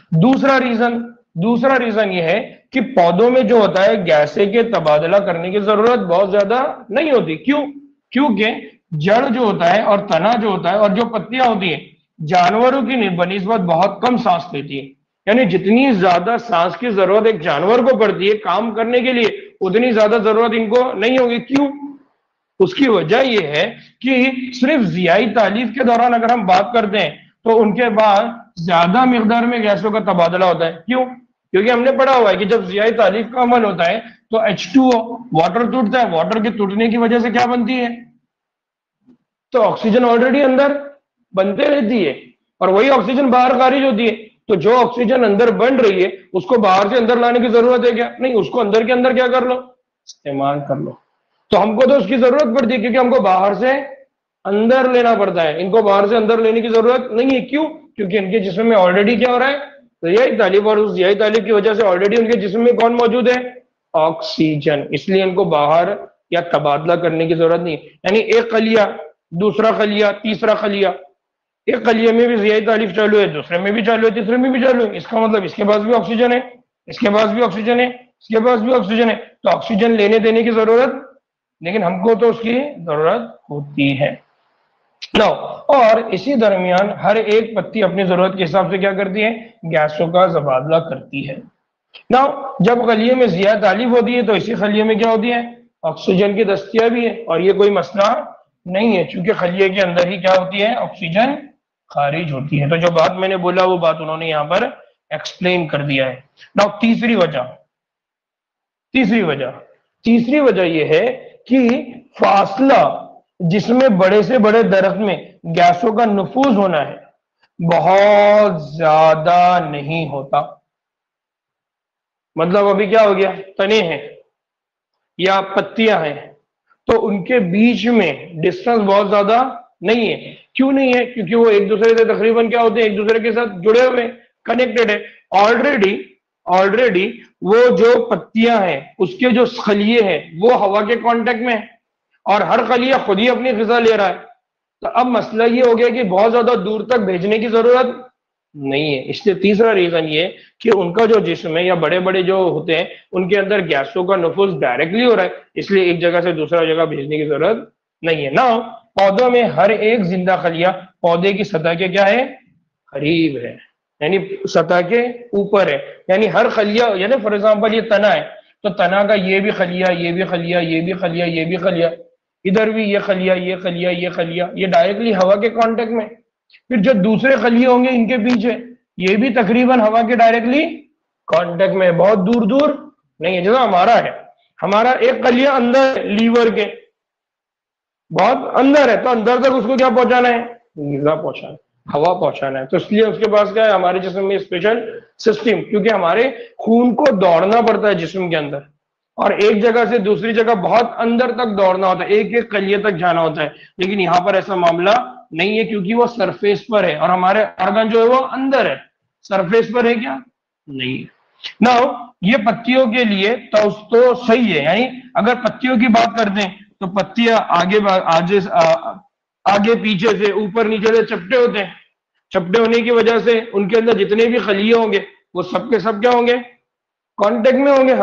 دوسرا ریزن یہ ہے کہ پودوں میں جو ہوتا ہے گیسیں کے تبادلہ کرنے کی ضرورت بہت زیادہ نہیں ہوتی. کیونکہ جڑ جو ہوتا ہے اور تنا جو ہوتا ہے اور جو پتیاں ہوتی ہیں جانوروں کی بنسبت بہت کم سانس لیتی ہے. یعنی جتنی زیادہ سانس کی ضرورت ایک جانور کو پڑتی ہے کام کرنے کے لیے، اتنی زیادہ ضرورت ان کو نہیں ہوگی. کیوں؟ اس کی وجہ یہ ہے کہ صرف ضیائی تالیف کے دوران اگر ہم بات کرتے ہیں تو ان کے بعد زیادہ مقدار میں گیسوں کا تبادلہ ہوتا ہے. کیوں؟ کیونکہ ہم نے پڑھا ہوا ہے کہ جب ضیائی تالیف کا عمل ہوتا ہے تو H2O، واٹر ٹوٹتا ہے. واٹر کے ٹوٹنے کی وجہ سے کیا بنتی ہے؟ تو آکسیجن آلریڈی اندر بنتے رہتی ہے اور وہی آکسیجن باہر خارج ہوتی ہے. تو جو آکسیجن اندر بن رہی ہے اس کو باہر سے اندر لانے کی ضرورت ہے کیا؟ نہیں، اس کو اندر کے اندر کیا کر لو؟ استعمال کر لو. تو ہم کو تو اس کی ضرورت پڑتی ہے کیونکہ ہم کو باہر سے اندر لینا پڑتا ہے، ان کو باہر سے اندر لینے کی ضرورت نہیں ہے. کیوں؟ کیونکہ ان کے جسم میں آلریڈی کیا ہو رہا ہے؟ ضیائی تالیف. اور اس ضیائی تالیف کی وجہ سے آلریڈی ان کے جسم میں کون موجود ہے؟ آکسیجن. اس لیے ان کو باہر یا تبادلہ کرنے کی ضرورت نہیں. یعنی ایک خلیہ، دوسرا خلیہ، تیسرا خلیہ، ایک خلیے میں بھی ضیائی تالیف چالو ہے، دوسرے میں بھی چالو ہے، تیسرے میں بھی چالو ہے. اس کا مطلب اس کے پاس بھی آکسیجن ہے، اس کے پاس بھی آکسیجن ہے، اس کے پاس بھی آکسیجن ہے. تو آکسیجن لینے دینے کی ضرورت، لیکن ہم کو تو اس کی ضرورت ہوتی ہے. نو اور اسی درمیان ہر ایک پتی اپنی ضرورت کے حساب سے کیا کرتی ہے؟ گیسوں کا تبادلہ کرتی ہے. نو جب خلیے میں ضیائی تالیف ہوتی ہے تو اسی خلیے میں کیا ہوتی ہے؟ آکسیجن کی دستیابی ہے. اور یہ کوئی مسئلہ نہیں ہے چونکہ خلیے کے اندر ہی کیا ہوتی ہے؟ آکسیجن خارج ہوتی ہے. تو جو بات میں نے بولا وہ بات انہوں نے یہاں پر ایکسپلین کر دیا ہے. نو تیسری وجہ یہ ہے کہ فاصلہ جس میں بڑے سے بڑے درخت میں گیسوں کا نفوذ ہونا ہے بہت زیادہ نہیں ہوتا. مطلب ابھی کیا ہو گیا؟ تنے ہیں یا پتیاں ہیں تو ان کے بیچ میں ڈسٹنس بہت زیادہ نہیں ہے. کیوں نہیں ہے؟ کیونکہ وہ ایک دوسرے سے تقریباً کیا ہوتے ہیں؟ ایک دوسرے کے ساتھ جڑے ہوئے ہیں. कनेक्टेड है। ऑलरेडी ऑलरेडी वो जो पत्तियां हैं उसके जो खलिए हैं वो हवा के कांटेक्ट में है और हर खलिया खुद ही अपनी ग़िज़ा ले रहा है। तो अब मसला ये हो गया कि बहुत ज्यादा दूर तक भेजने की जरूरत नहीं है। इसलिए तीसरा रीजन ये कि उनका जो जिस्म है या बड़े बड़े जो होते हैं उनके अंदर गैसों का नफूज डायरेक्टली हो रहा है, इसलिए एक जगह से दूसरा जगह भेजने की जरूरत नहीं है ना। पौधों में हर एक जिंदा खलिया पौधे की सतह के क्या है, करीब है, यानी सतह के ऊपर है। यानी हर खलिया, यानी फॉर एग्जाम्पल ये तना है तो तना का ये भी खलिया, ये भी खलिया, ये भी खलिया, ये भी खलिया, इधर भी ये खलिया, ये खलिया, ये खलिया, ये डायरेक्टली हवा के कांटेक्ट में। फिर जो दूसरे खलिए होंगे इनके पीछे, ये भी तकरीबन हवा के डायरेक्टली कांटेक्ट में, बहुत दूर दूर नहीं है। जैसा हमारा है, हमारा एक खलिया अंदर है, लीवर के बहुत अंदर है, तो अंदर तक उसको क्या पहुंचाना है, ग़िज़ा पहुंचाना है, हवा पहुंचाना है। तो इसलिए उसके पास क्या है, हमारे जिस्म में स्पेशल सिस्टम, क्योंकि हमारे खून को दौड़ना पड़ता है जिस्म के अंदर और एक जगह से दूसरी जगह बहुत अंदर तक दौड़ना होता है, एक एक कलिए तक जाना होता है। लेकिन यहाँ पर ऐसा मामला नहीं है क्योंकि वो सरफेस पर है और हमारे ऑर्गन जो है वो अंदर है, सरफेस पर है क्या, नहीं है। नाउ ये पत्तियों के लिए तो सही है, यानी अगर पत्तियों की बात करते हैं तो पत्तियां आगे पीछे से ऊपर नीचे से चपटे होते हैं। चपटे होने की वजह से उनके अंदर जितने भी खलिए होंगे वो सबके सब क्या होंगे, कांटेक्ट में होंगे,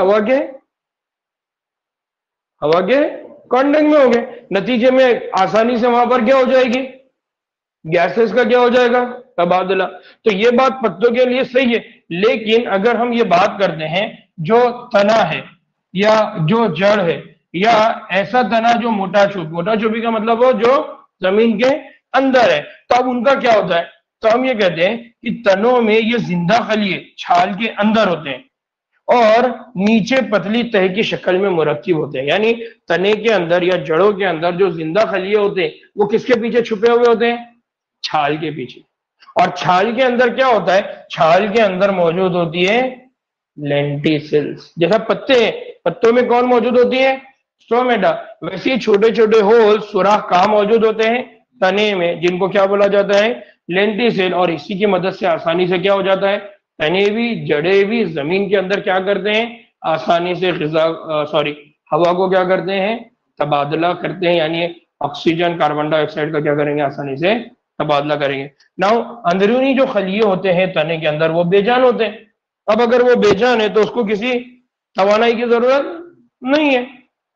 हवा के कांटेक्ट में होंगे। नतीजे में आसानी से वहां पर क्या हो जाएगी, गैसेस का क्या हो जाएगा, तबादला। तो ये बात पत्तों के लिए सही है। लेकिन अगर हम ये बात करते हैं जो तना है या जो जड़ है या ऐसा तना जो मोटा चोपी का मतलब हो जो जमीन के अंदर है, तो अब उनका क्या होता है, तो हम ये कहते हैं कि तनों में ये जिंदा खलिए छाल के अंदर होते हैं और नीचे पतली तह की शक्ल में मुरक्किब होते हैं। यानी तने के अंदर या जड़ों के अंदर जो जिंदा खलिए होते हैं वो किसके पीछे छुपे हुए होते हैं, छाल के पीछे। और छाल के अंदर क्या होता है, छाल के अंदर मौजूद होती है लेंटिसिल्स। जैसा पत्ते हैं, पत्तों में कौन मौजूद होती है, स्टोमेटा, वैसे ही छोटे छोटे होल सुराख कहाँ मौजूद होते हैं, तने में, जिनको क्या बोला जाता है, लेंटिसिल। और इसी की मदद से आसानी से क्या हो जाता है, तने भी जड़े भी जमीन के अंदर क्या करते हैं, आसानी से हवा को क्या करते हैं, तबादला करते हैं। यानी ऑक्सीजन कार्बन डाइऑक्साइड का क्या करेंगे, आसानी से तबादला करेंगे। नाउ अंदरूनी जो खलिए होते हैं तने के अंदर वो बेजान होते हैं। अब अगर वो बेजान है तो उसको किसी तवानाई की जरूरत नहीं है,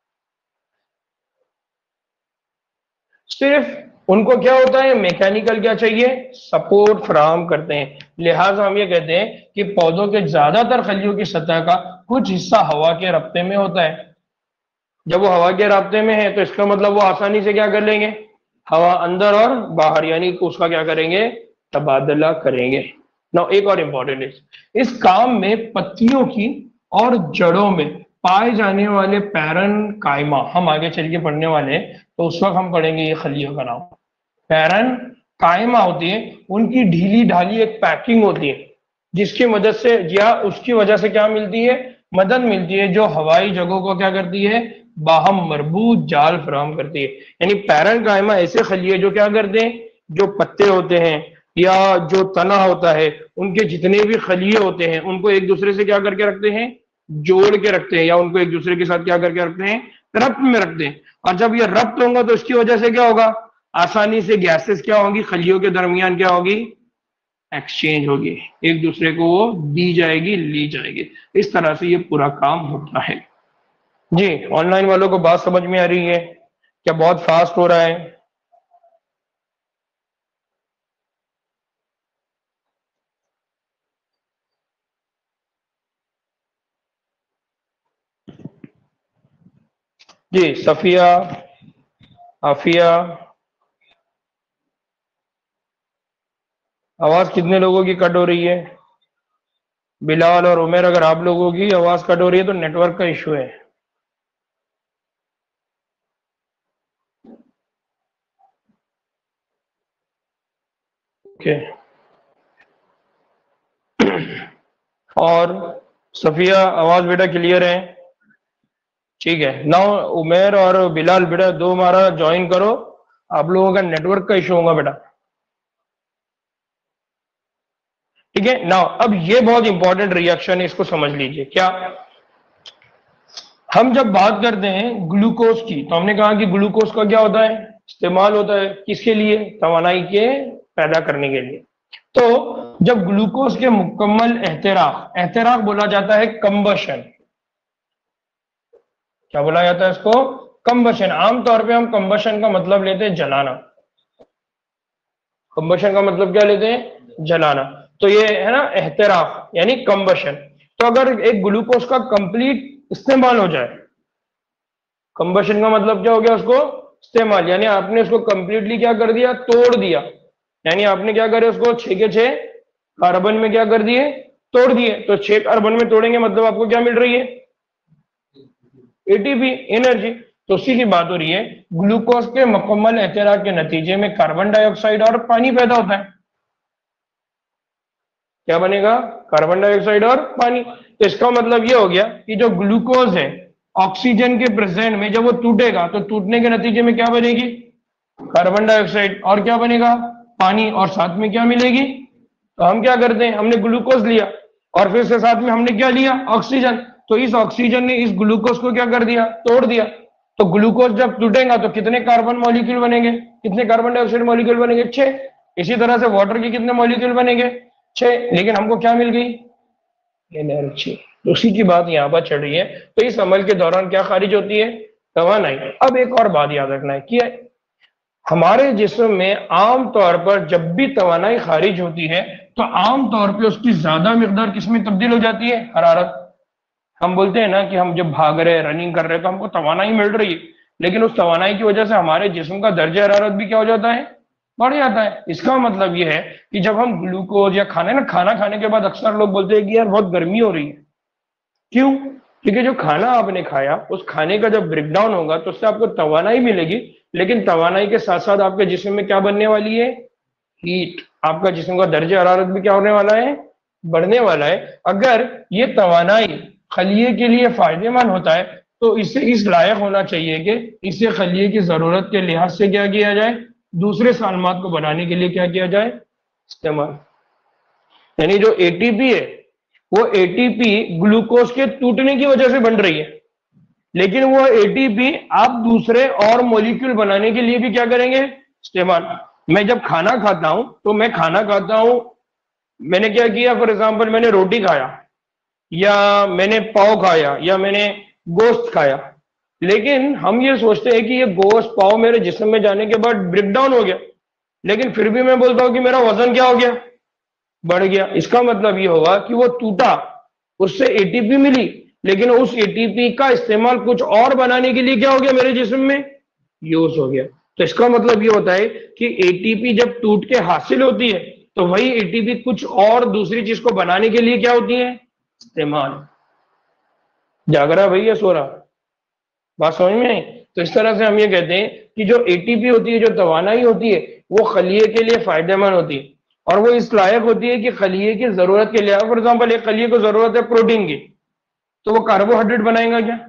सिर्फ उनको क्या होता है, मैकेनिकल क्या चाहिए, सपोर्ट फराहम करते हैं। लिहाजा हम ये कहते हैं कि पौधों के ज्यादातर खलियों की सतह का कुछ हिस्सा हवा के रब्ते में होता है। जब वो हवा के रास्ते में है तो इसका मतलब वो आसानी से क्या कर लेंगे, हवा अंदर और बाहर, यानी उसका क्या करेंगे, तबादला करेंगे। ना एक और इंपॉर्टेंट, इस काम में पत्तियों की और जड़ों में पाए जाने वाले पैरन कायमा हम आगे चल के पढ़ने वाले हैं, तो उस वक्त हम पढ़ेंगे ये खलियों का नाम। पैरन कायमा होती है, उनकी ढीली ढाली एक पैकिंग होती है जिसकी मदद से या उसकी वजह से क्या मिलती है, मदद मिलती है, जो हवाई जगहों को क्या करती है, बाहम मरबूत जाल फराहम करती है। यानी पैरन कायमा ऐसे खलिए जो क्या करते हैं, जो पत्ते होते हैं या जो तना होता है उनके जितने भी खलिए होते हैं उनको एक दूसरे से क्या करके रखते हैं, जोड़ के रखते हैं, या उनको एक दूसरे के साथ क्या करके रखते हैं, रब्त में रखते हैं। और जब ये रब्त होगा तो इसकी वजह से क्या होगा, आसानी से गैसेस क्या होगी, खलियों के दरमियान क्या होगी, एक्सचेंज होगी, एक दूसरे को वो दी जाएगी, ली जाएगी। इस तरह से ये पूरा काम होता है। जी ऑनलाइन वालों को बात समझ में आ रही है क्या, बहुत फास्ट हो रहा है? जी सफिया, आफिया, आवाज कितने लोगों की कट हो रही है? बिलाल और उमेर, अगर आप लोगों की आवाज कट हो रही है तो नेटवर्क का इशू है। ओके और सफिया आवाज बेटा क्लियर है? ठीक है। नाउ उमेर और बिलाल बेटा दो हमारा ज्वाइन करो, आप लोगों का नेटवर्क का इशू होगा बेटा। ٹھیک ہے نا. اب یہ بہت امپورٹنٹ ریئیکشن ہے, اس کو سمجھ لیجئے. کیا ہم جب بات کرتے ہیں گلوکوز کی تو ہم نے کہا کہ گلوکوز کا کیا ہوتا ہے, استعمال ہوتا ہے کس کے لیے, توانائی کے پیدا کرنے کے لیے. تو جب گلوکوز کے مکمل احتراق بولا جاتا ہے کمبشن. کیا بولا جاتا ہے اس کو, کمبشن. عام طور پہ ہم کمبشن کا مطلب لیتے ہیں جلانا. کمبشن کا مطلب کیا لیتے ہیں, جلانا. تو یہ ہے نا احتراق یعنی کمبشن. تو اگر ایک گلوکوز کا کمپلیٹ استعمال ہو جائے, کمبشن کا مطلب کیا ہو گیا, اس کو استعمال, یعنی آپ نے اس کو کمپلیٹلی کیا کر دیا, توڑ دیا. یعنی آپ نے کیا کرے, اس کو 6 کے 6 کاربن میں کیا کر دیے, توڑ دیے. تو 6 کاربن میں توڑیں گے مطلب آپ کو کیا مل رہی ہے, ATP, انرجی. تو اسی کی بات ہو رہی ہے, گلوکوز کے مکمل احتراق کے نتیجے میں کاربن ڈائی آکسائڈ اور پانی پیدا ہوتا ہے. کیا بنے گا, کاربن ڈائی آکسائڈ اور پانی. تو اس کا مطلب یہ ہو گیا کہ جو گلوکوز ہے آکسیجن کے پریزنٹ میں جب وہ ٹوٹے گا تو ٹوٹنے کے نتیجے میں کیا بنے گی, کاربن ڈائی آکسائڈ, اور کیا بنے گا, پانی, اور ساتھ میں کیا ملے گی. تو ہم کیا کرتے ہیں, ہم نے گلوکوز لیا اور پھر سے ساتھ میں ہم نے کیا لیا, آکسیجن. تو اس آکسیجن نے اس گلوکوز کو کیا کر دیا, توڑ دیا. تو گلوکوز جب ٹوٹے گا تو کتنے کاربن مولیکول بنیں گے, کتنے کاربن ڈائی آکسائڈ مولیکول بنیں گے, 6. اسی طرح سے واٹر کے کتنے مولیکول بنیں گے, 6. لیکن ہم کو کیا مل گئی, انرجی. اسی کی بات یہاں پر چل رہی ہے. تو اس عمل کے دوران کیا خارج ہوتی ہے, توانائی. اب ایک اور بات یاد رکھنا ہے کہ ہمارے جسم میں عام طور پر جب بھی توانائی خارج ہوتی ہے تو عام طور پہ اس کی زیادہ مقدار کس میں تبدیل ہو جاتی ہے, حرارت. ہم بولتے ہیں نا کہ ہم جب بھاگ رہے ہیں, رننگ کر رہے ہیں تو ہم کو توانائی مل رہی ہے, لیکن اس توانائی کی وجہ سے ہمارے جسم کا درجہ حرارت بھی کیا ہو جاتا ہے, بڑھ جاتا ہے. اس کا مطلب یہ ہے کہ جب ہم گلوکوز یا کھانا کھانے کے بعد اکثر لوگ بولتے ہیں کہ یار بہت گرمی ہو رہی ہے. کیوں, کیونکہ جو کھانا آپ نے کھایا اس کھانے کا جب بریک ڈاؤن ہوگا تو اس سے آپ کو توانائی ملے گی, لیکن توانائی کے ساتھ ساتھ آپ کے جسم میں کیا بننے والی ہے, ہیٹ. آپ کا جسم کا درجہ حرارت بھی کیا ہونے والا ہے, بڑھنے والا ہے. اگر یہ توانائی خلیے کے لیے فائدہ مند ہوتا ہے تو اسے اس لائق ہونا چاہیے کہ اسے خلیے کی ضرورت کے لحاظ سے کیا کیا جائے, دوسرے سالمات کو بنانے کے لیے کیا کیا جائے, استعمال. یعنی جو ATP ہے وہ ATP گلوکوز کے ٹوٹنے کی وجہ سے بن رہی ہے, لیکن وہ ATP آپ دوسرے اور مولیکول بنانے کے لیے بھی کیا کریں گے, استعمال. میں جب کھانا کھاتا ہوں تو میں کھانا کھاتا ہوں, میں نے کیا کیا, فار ایگزامپل میں نے روٹی کھایا یا میں نے پاؤ کھایا یا میں نے گوشت کھایا, لیکن ہم یہ سوچتے ہیں کہ یہ گوشت پاؤ میرے جسم میں جانے کے بعد بریک ڈاؤن ہو گیا, لیکن پھر بھی میں بولتا ہوں کہ میرا وزن کیا ہو گیا, بڑھ گیا. اس کا مطلب یہ ہوگا کہ وہ ٹوٹا, اس سے ATP ملی, لیکن اس ATP کا استعمال کچھ اور بنانے کے لیے کیا ہو گیا, میرے جسم میں یوز ہو گیا. تو اس کا مطلب یہ ہوتا ہے کہ ATP جب ٹوٹ کے حاصل ہوتی ہے تو وہی ATP کچھ اور دوسری چیز کو بنانے کے لیے کیا ہوتی ہے, استعمال. جاگ رہا بھائی یا سو رہا, بات سمجھ میں آئی. تو اس طرح سے ہم یہ کہتے ہیں کہ جو ATP ہوتی ہے, جو توانائی ہوتی ہے, وہ خلیے کے لیے فائدہ مند ہوتی ہے اور وہ اس لائق ہوتی ہے کہ خلیے کی ضرورت کے لیے. فار ایگزامپل ایک خلیے کو ضرورت ہے پروٹین کی, تو وہ کاربوہائیڈریٹ بنائے گا کیا,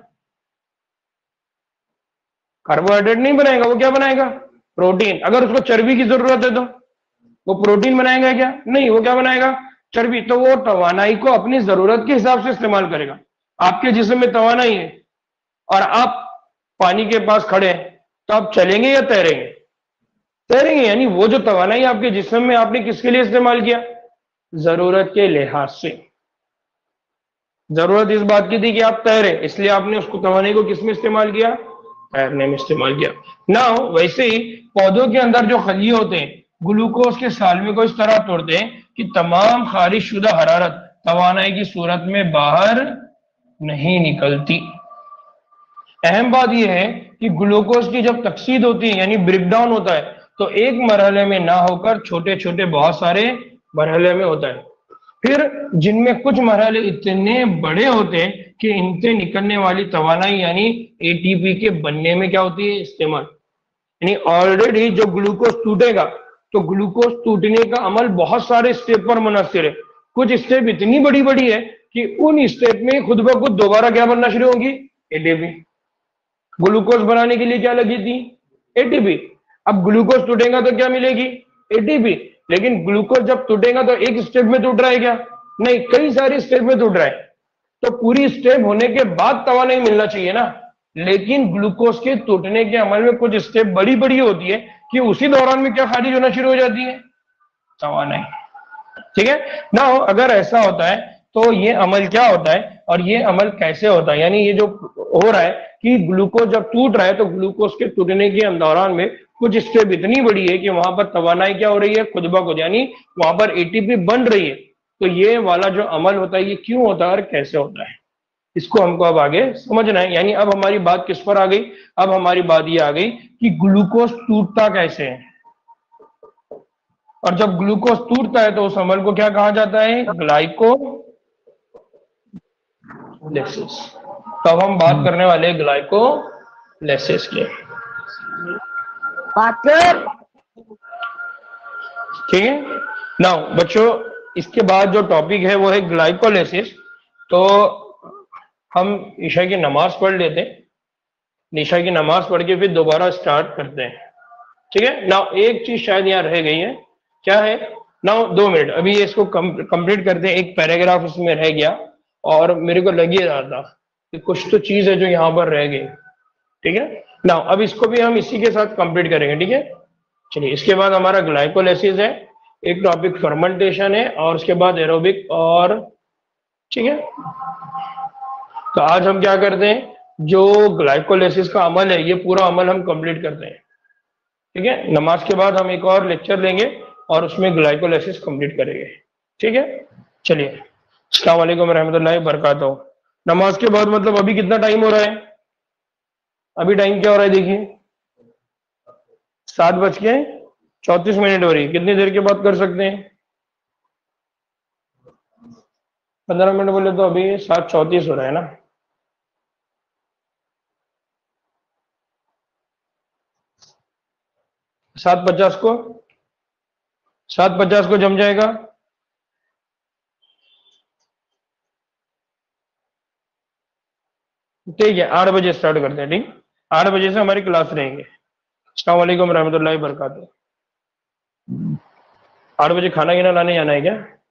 کاربوہائیڈریٹ نہیں بنائے گا, وہ کیا بنائے گا, پروٹین. اگر اس کو چربی کی ضرورت ہے تو وہ پروٹین بنائے گا کیا, نہیں, وہ کیا بنائے گا, چربی. تو وہ توانائی کو اپنی ضرورت کے حساب سے استعمال کرے گا. آپ کے جسم میں توانائی ہے اور آپ پانی کے پاس کھڑے ہیں تو آپ چلیں گے یا تیریں گے, تیریں گے. یعنی وہ جو توانائی آپ کے جسم میں آپ نے کس کے لیے استعمال کیا, ضرورت کے لحاظ سے. ضرورت اس بات کی تھی کہ آپ تیریں, اس لیے آپ نے اس کو توانائی کو کس میں استعمال کیا, تیرنے میں استعمال کیا. نہ ویسے ہی پودوں کے اندر جو خلیے ہوتے ہیں گلوکوز کے سالمے کو اس طرح توڑتے ہیں کہ تمام خارج شدہ حرارت توانائی کی صورت میں باہر نہیں نکلتی. اہم بات یہ ہے کہ گلوکوز کی جب تکسید ہوتی ہے یعنی بریک ڈاؤن ہوتا ہے تو ایک مرحلے میں نہ ہو کر چھوٹے چھوٹے بہت سارے مرحلے میں ہوتا ہے, پھر جن میں کچھ مرحلے اتنے بڑے ہوتے ہیں کہ ان سے نکلنے والی توانائی یعنی ATP کے بننے میں کیا ہوتی ہے, استعمال. یعنی آلریڈی جو گلوکوز ٹوٹے گا تو گلوکوز ٹوٹنے کا عمل بہت سارے اسٹیپ پر منحصر ہے. کچھ اسٹیپ اتنی بڑی بڑی ہے کہ ان اسٹیپ میں خود بخود دوبارہ کیا بننا شروع ہوگی, ATP. گلوکوز بنانے کے لیے کیا لگی تھی, ATP. اب گلوکوز ٹوٹے گا تو کیا ملے گی, ATP. لیکن ग्लूकोज जब टूटेगा तो एक स्टेप में टूट रहा है क्या? नहीं, कई सारी स्टेप में टूट रहा है। तो पूरी स्टेप होने के बाद तवा नहीं मिलना चाहिए ना, लेकिन ग्लूकोज के टूटने के अमल में कुछ स्टेप बड़ी बड़ी होती है कि उसी दौरान में क्या खारिज होना शुरू हो जाती है? तवा नहीं। ठीक है ना? अगर ऐसा होता है तो ये अमल क्या होता है और ये अमल कैसे होता है? यानी ये जो हो रहा है कि ग्लूकोज जब टूट रहा है तो ग्लूकोज के टूटने के दौरान में कुछ स्टेप इतनी बड़ी है कि वहां पर तवानाई क्या हो रही है? खुद ब खुद, यानी वहां पर एटीपी बन रही है। तो ये वाला जो अमल होता है ये क्यों होता है और कैसे होता है, इसको हमको अब आगे समझना है। यानी अब हमारी बात किस पर आ गई? अब हमारी बात ये आ गई कि ग्लूकोज टूटता कैसे है, और जब ग्लूकोज टूटता है तो उस अमल को क्या कहा जाता है? ग्लाइकोलाइसिस। तो अब हम बात करने वाले हैं ग्लाइकोलाइसिस की। ठीक है नाउ बच्चों, इसके बाद जो टॉपिक है वो है ग्लाइकोलाइसिस। तो हम ईशा की नमाज पढ़ लेते हैं, ईशा की नमाज पढ़ के फिर दोबारा स्टार्ट करते हैं। ठीक है नाउ, एक चीज शायद यहाँ रह गई है, क्या है? नाउ 2 मिनट, अभी इसको कंप्लीट करते हैं। एक पैराग्राफ इसमें रह गया और मेरे को लग ही रहा था कि कुछ तो चीज है जो यहाँ पर रह गई। ठीक है नाउ, अब इसको भी हम इसी के साथ कंप्लीट करेंगे। ठीक है, चलिए। इसके बाद हमारा ग्लाइकोलाइसिस है, एक टॉपिक फर्मेंटेशन है, और उसके बाद एरोबिक। और ठीक है, तो आज हम क्या करते हैं, जो ग्लाइकोलाइसिस का अमल है ये पूरा अमल हम कंप्लीट करते हैं। ठीक है, नमाज के बाद हम एक और लेक्चर लेंगे और उसमें ग्लाइकोलाइसिस कंप्लीट करेंगे। ठीक है, चलिए। अस्सलाम वालेकुम रहमतुल्लाहि व बरकातहू। नमाज के बाद मतलब अभी कितना टाइम हो रहा है? अभी टाइम क्या हो रहा है देखिए, 7:34 हो रही है। कितनी देर के बाद कर सकते हैं? 15 मिनट बोले तो अभी 7:34 हो रहा है ना। सात पचास को जम जाएगा। ठीक है, 8 बजे स्टार्ट करते हैं। ठीक, 8 बजे से हमारी क्लास रहेंगे। अस्सलाम वालेकुम रहमतुल्लाहि व बरकातहू। 8 बजे खाना गिना लाने जाना है क्या?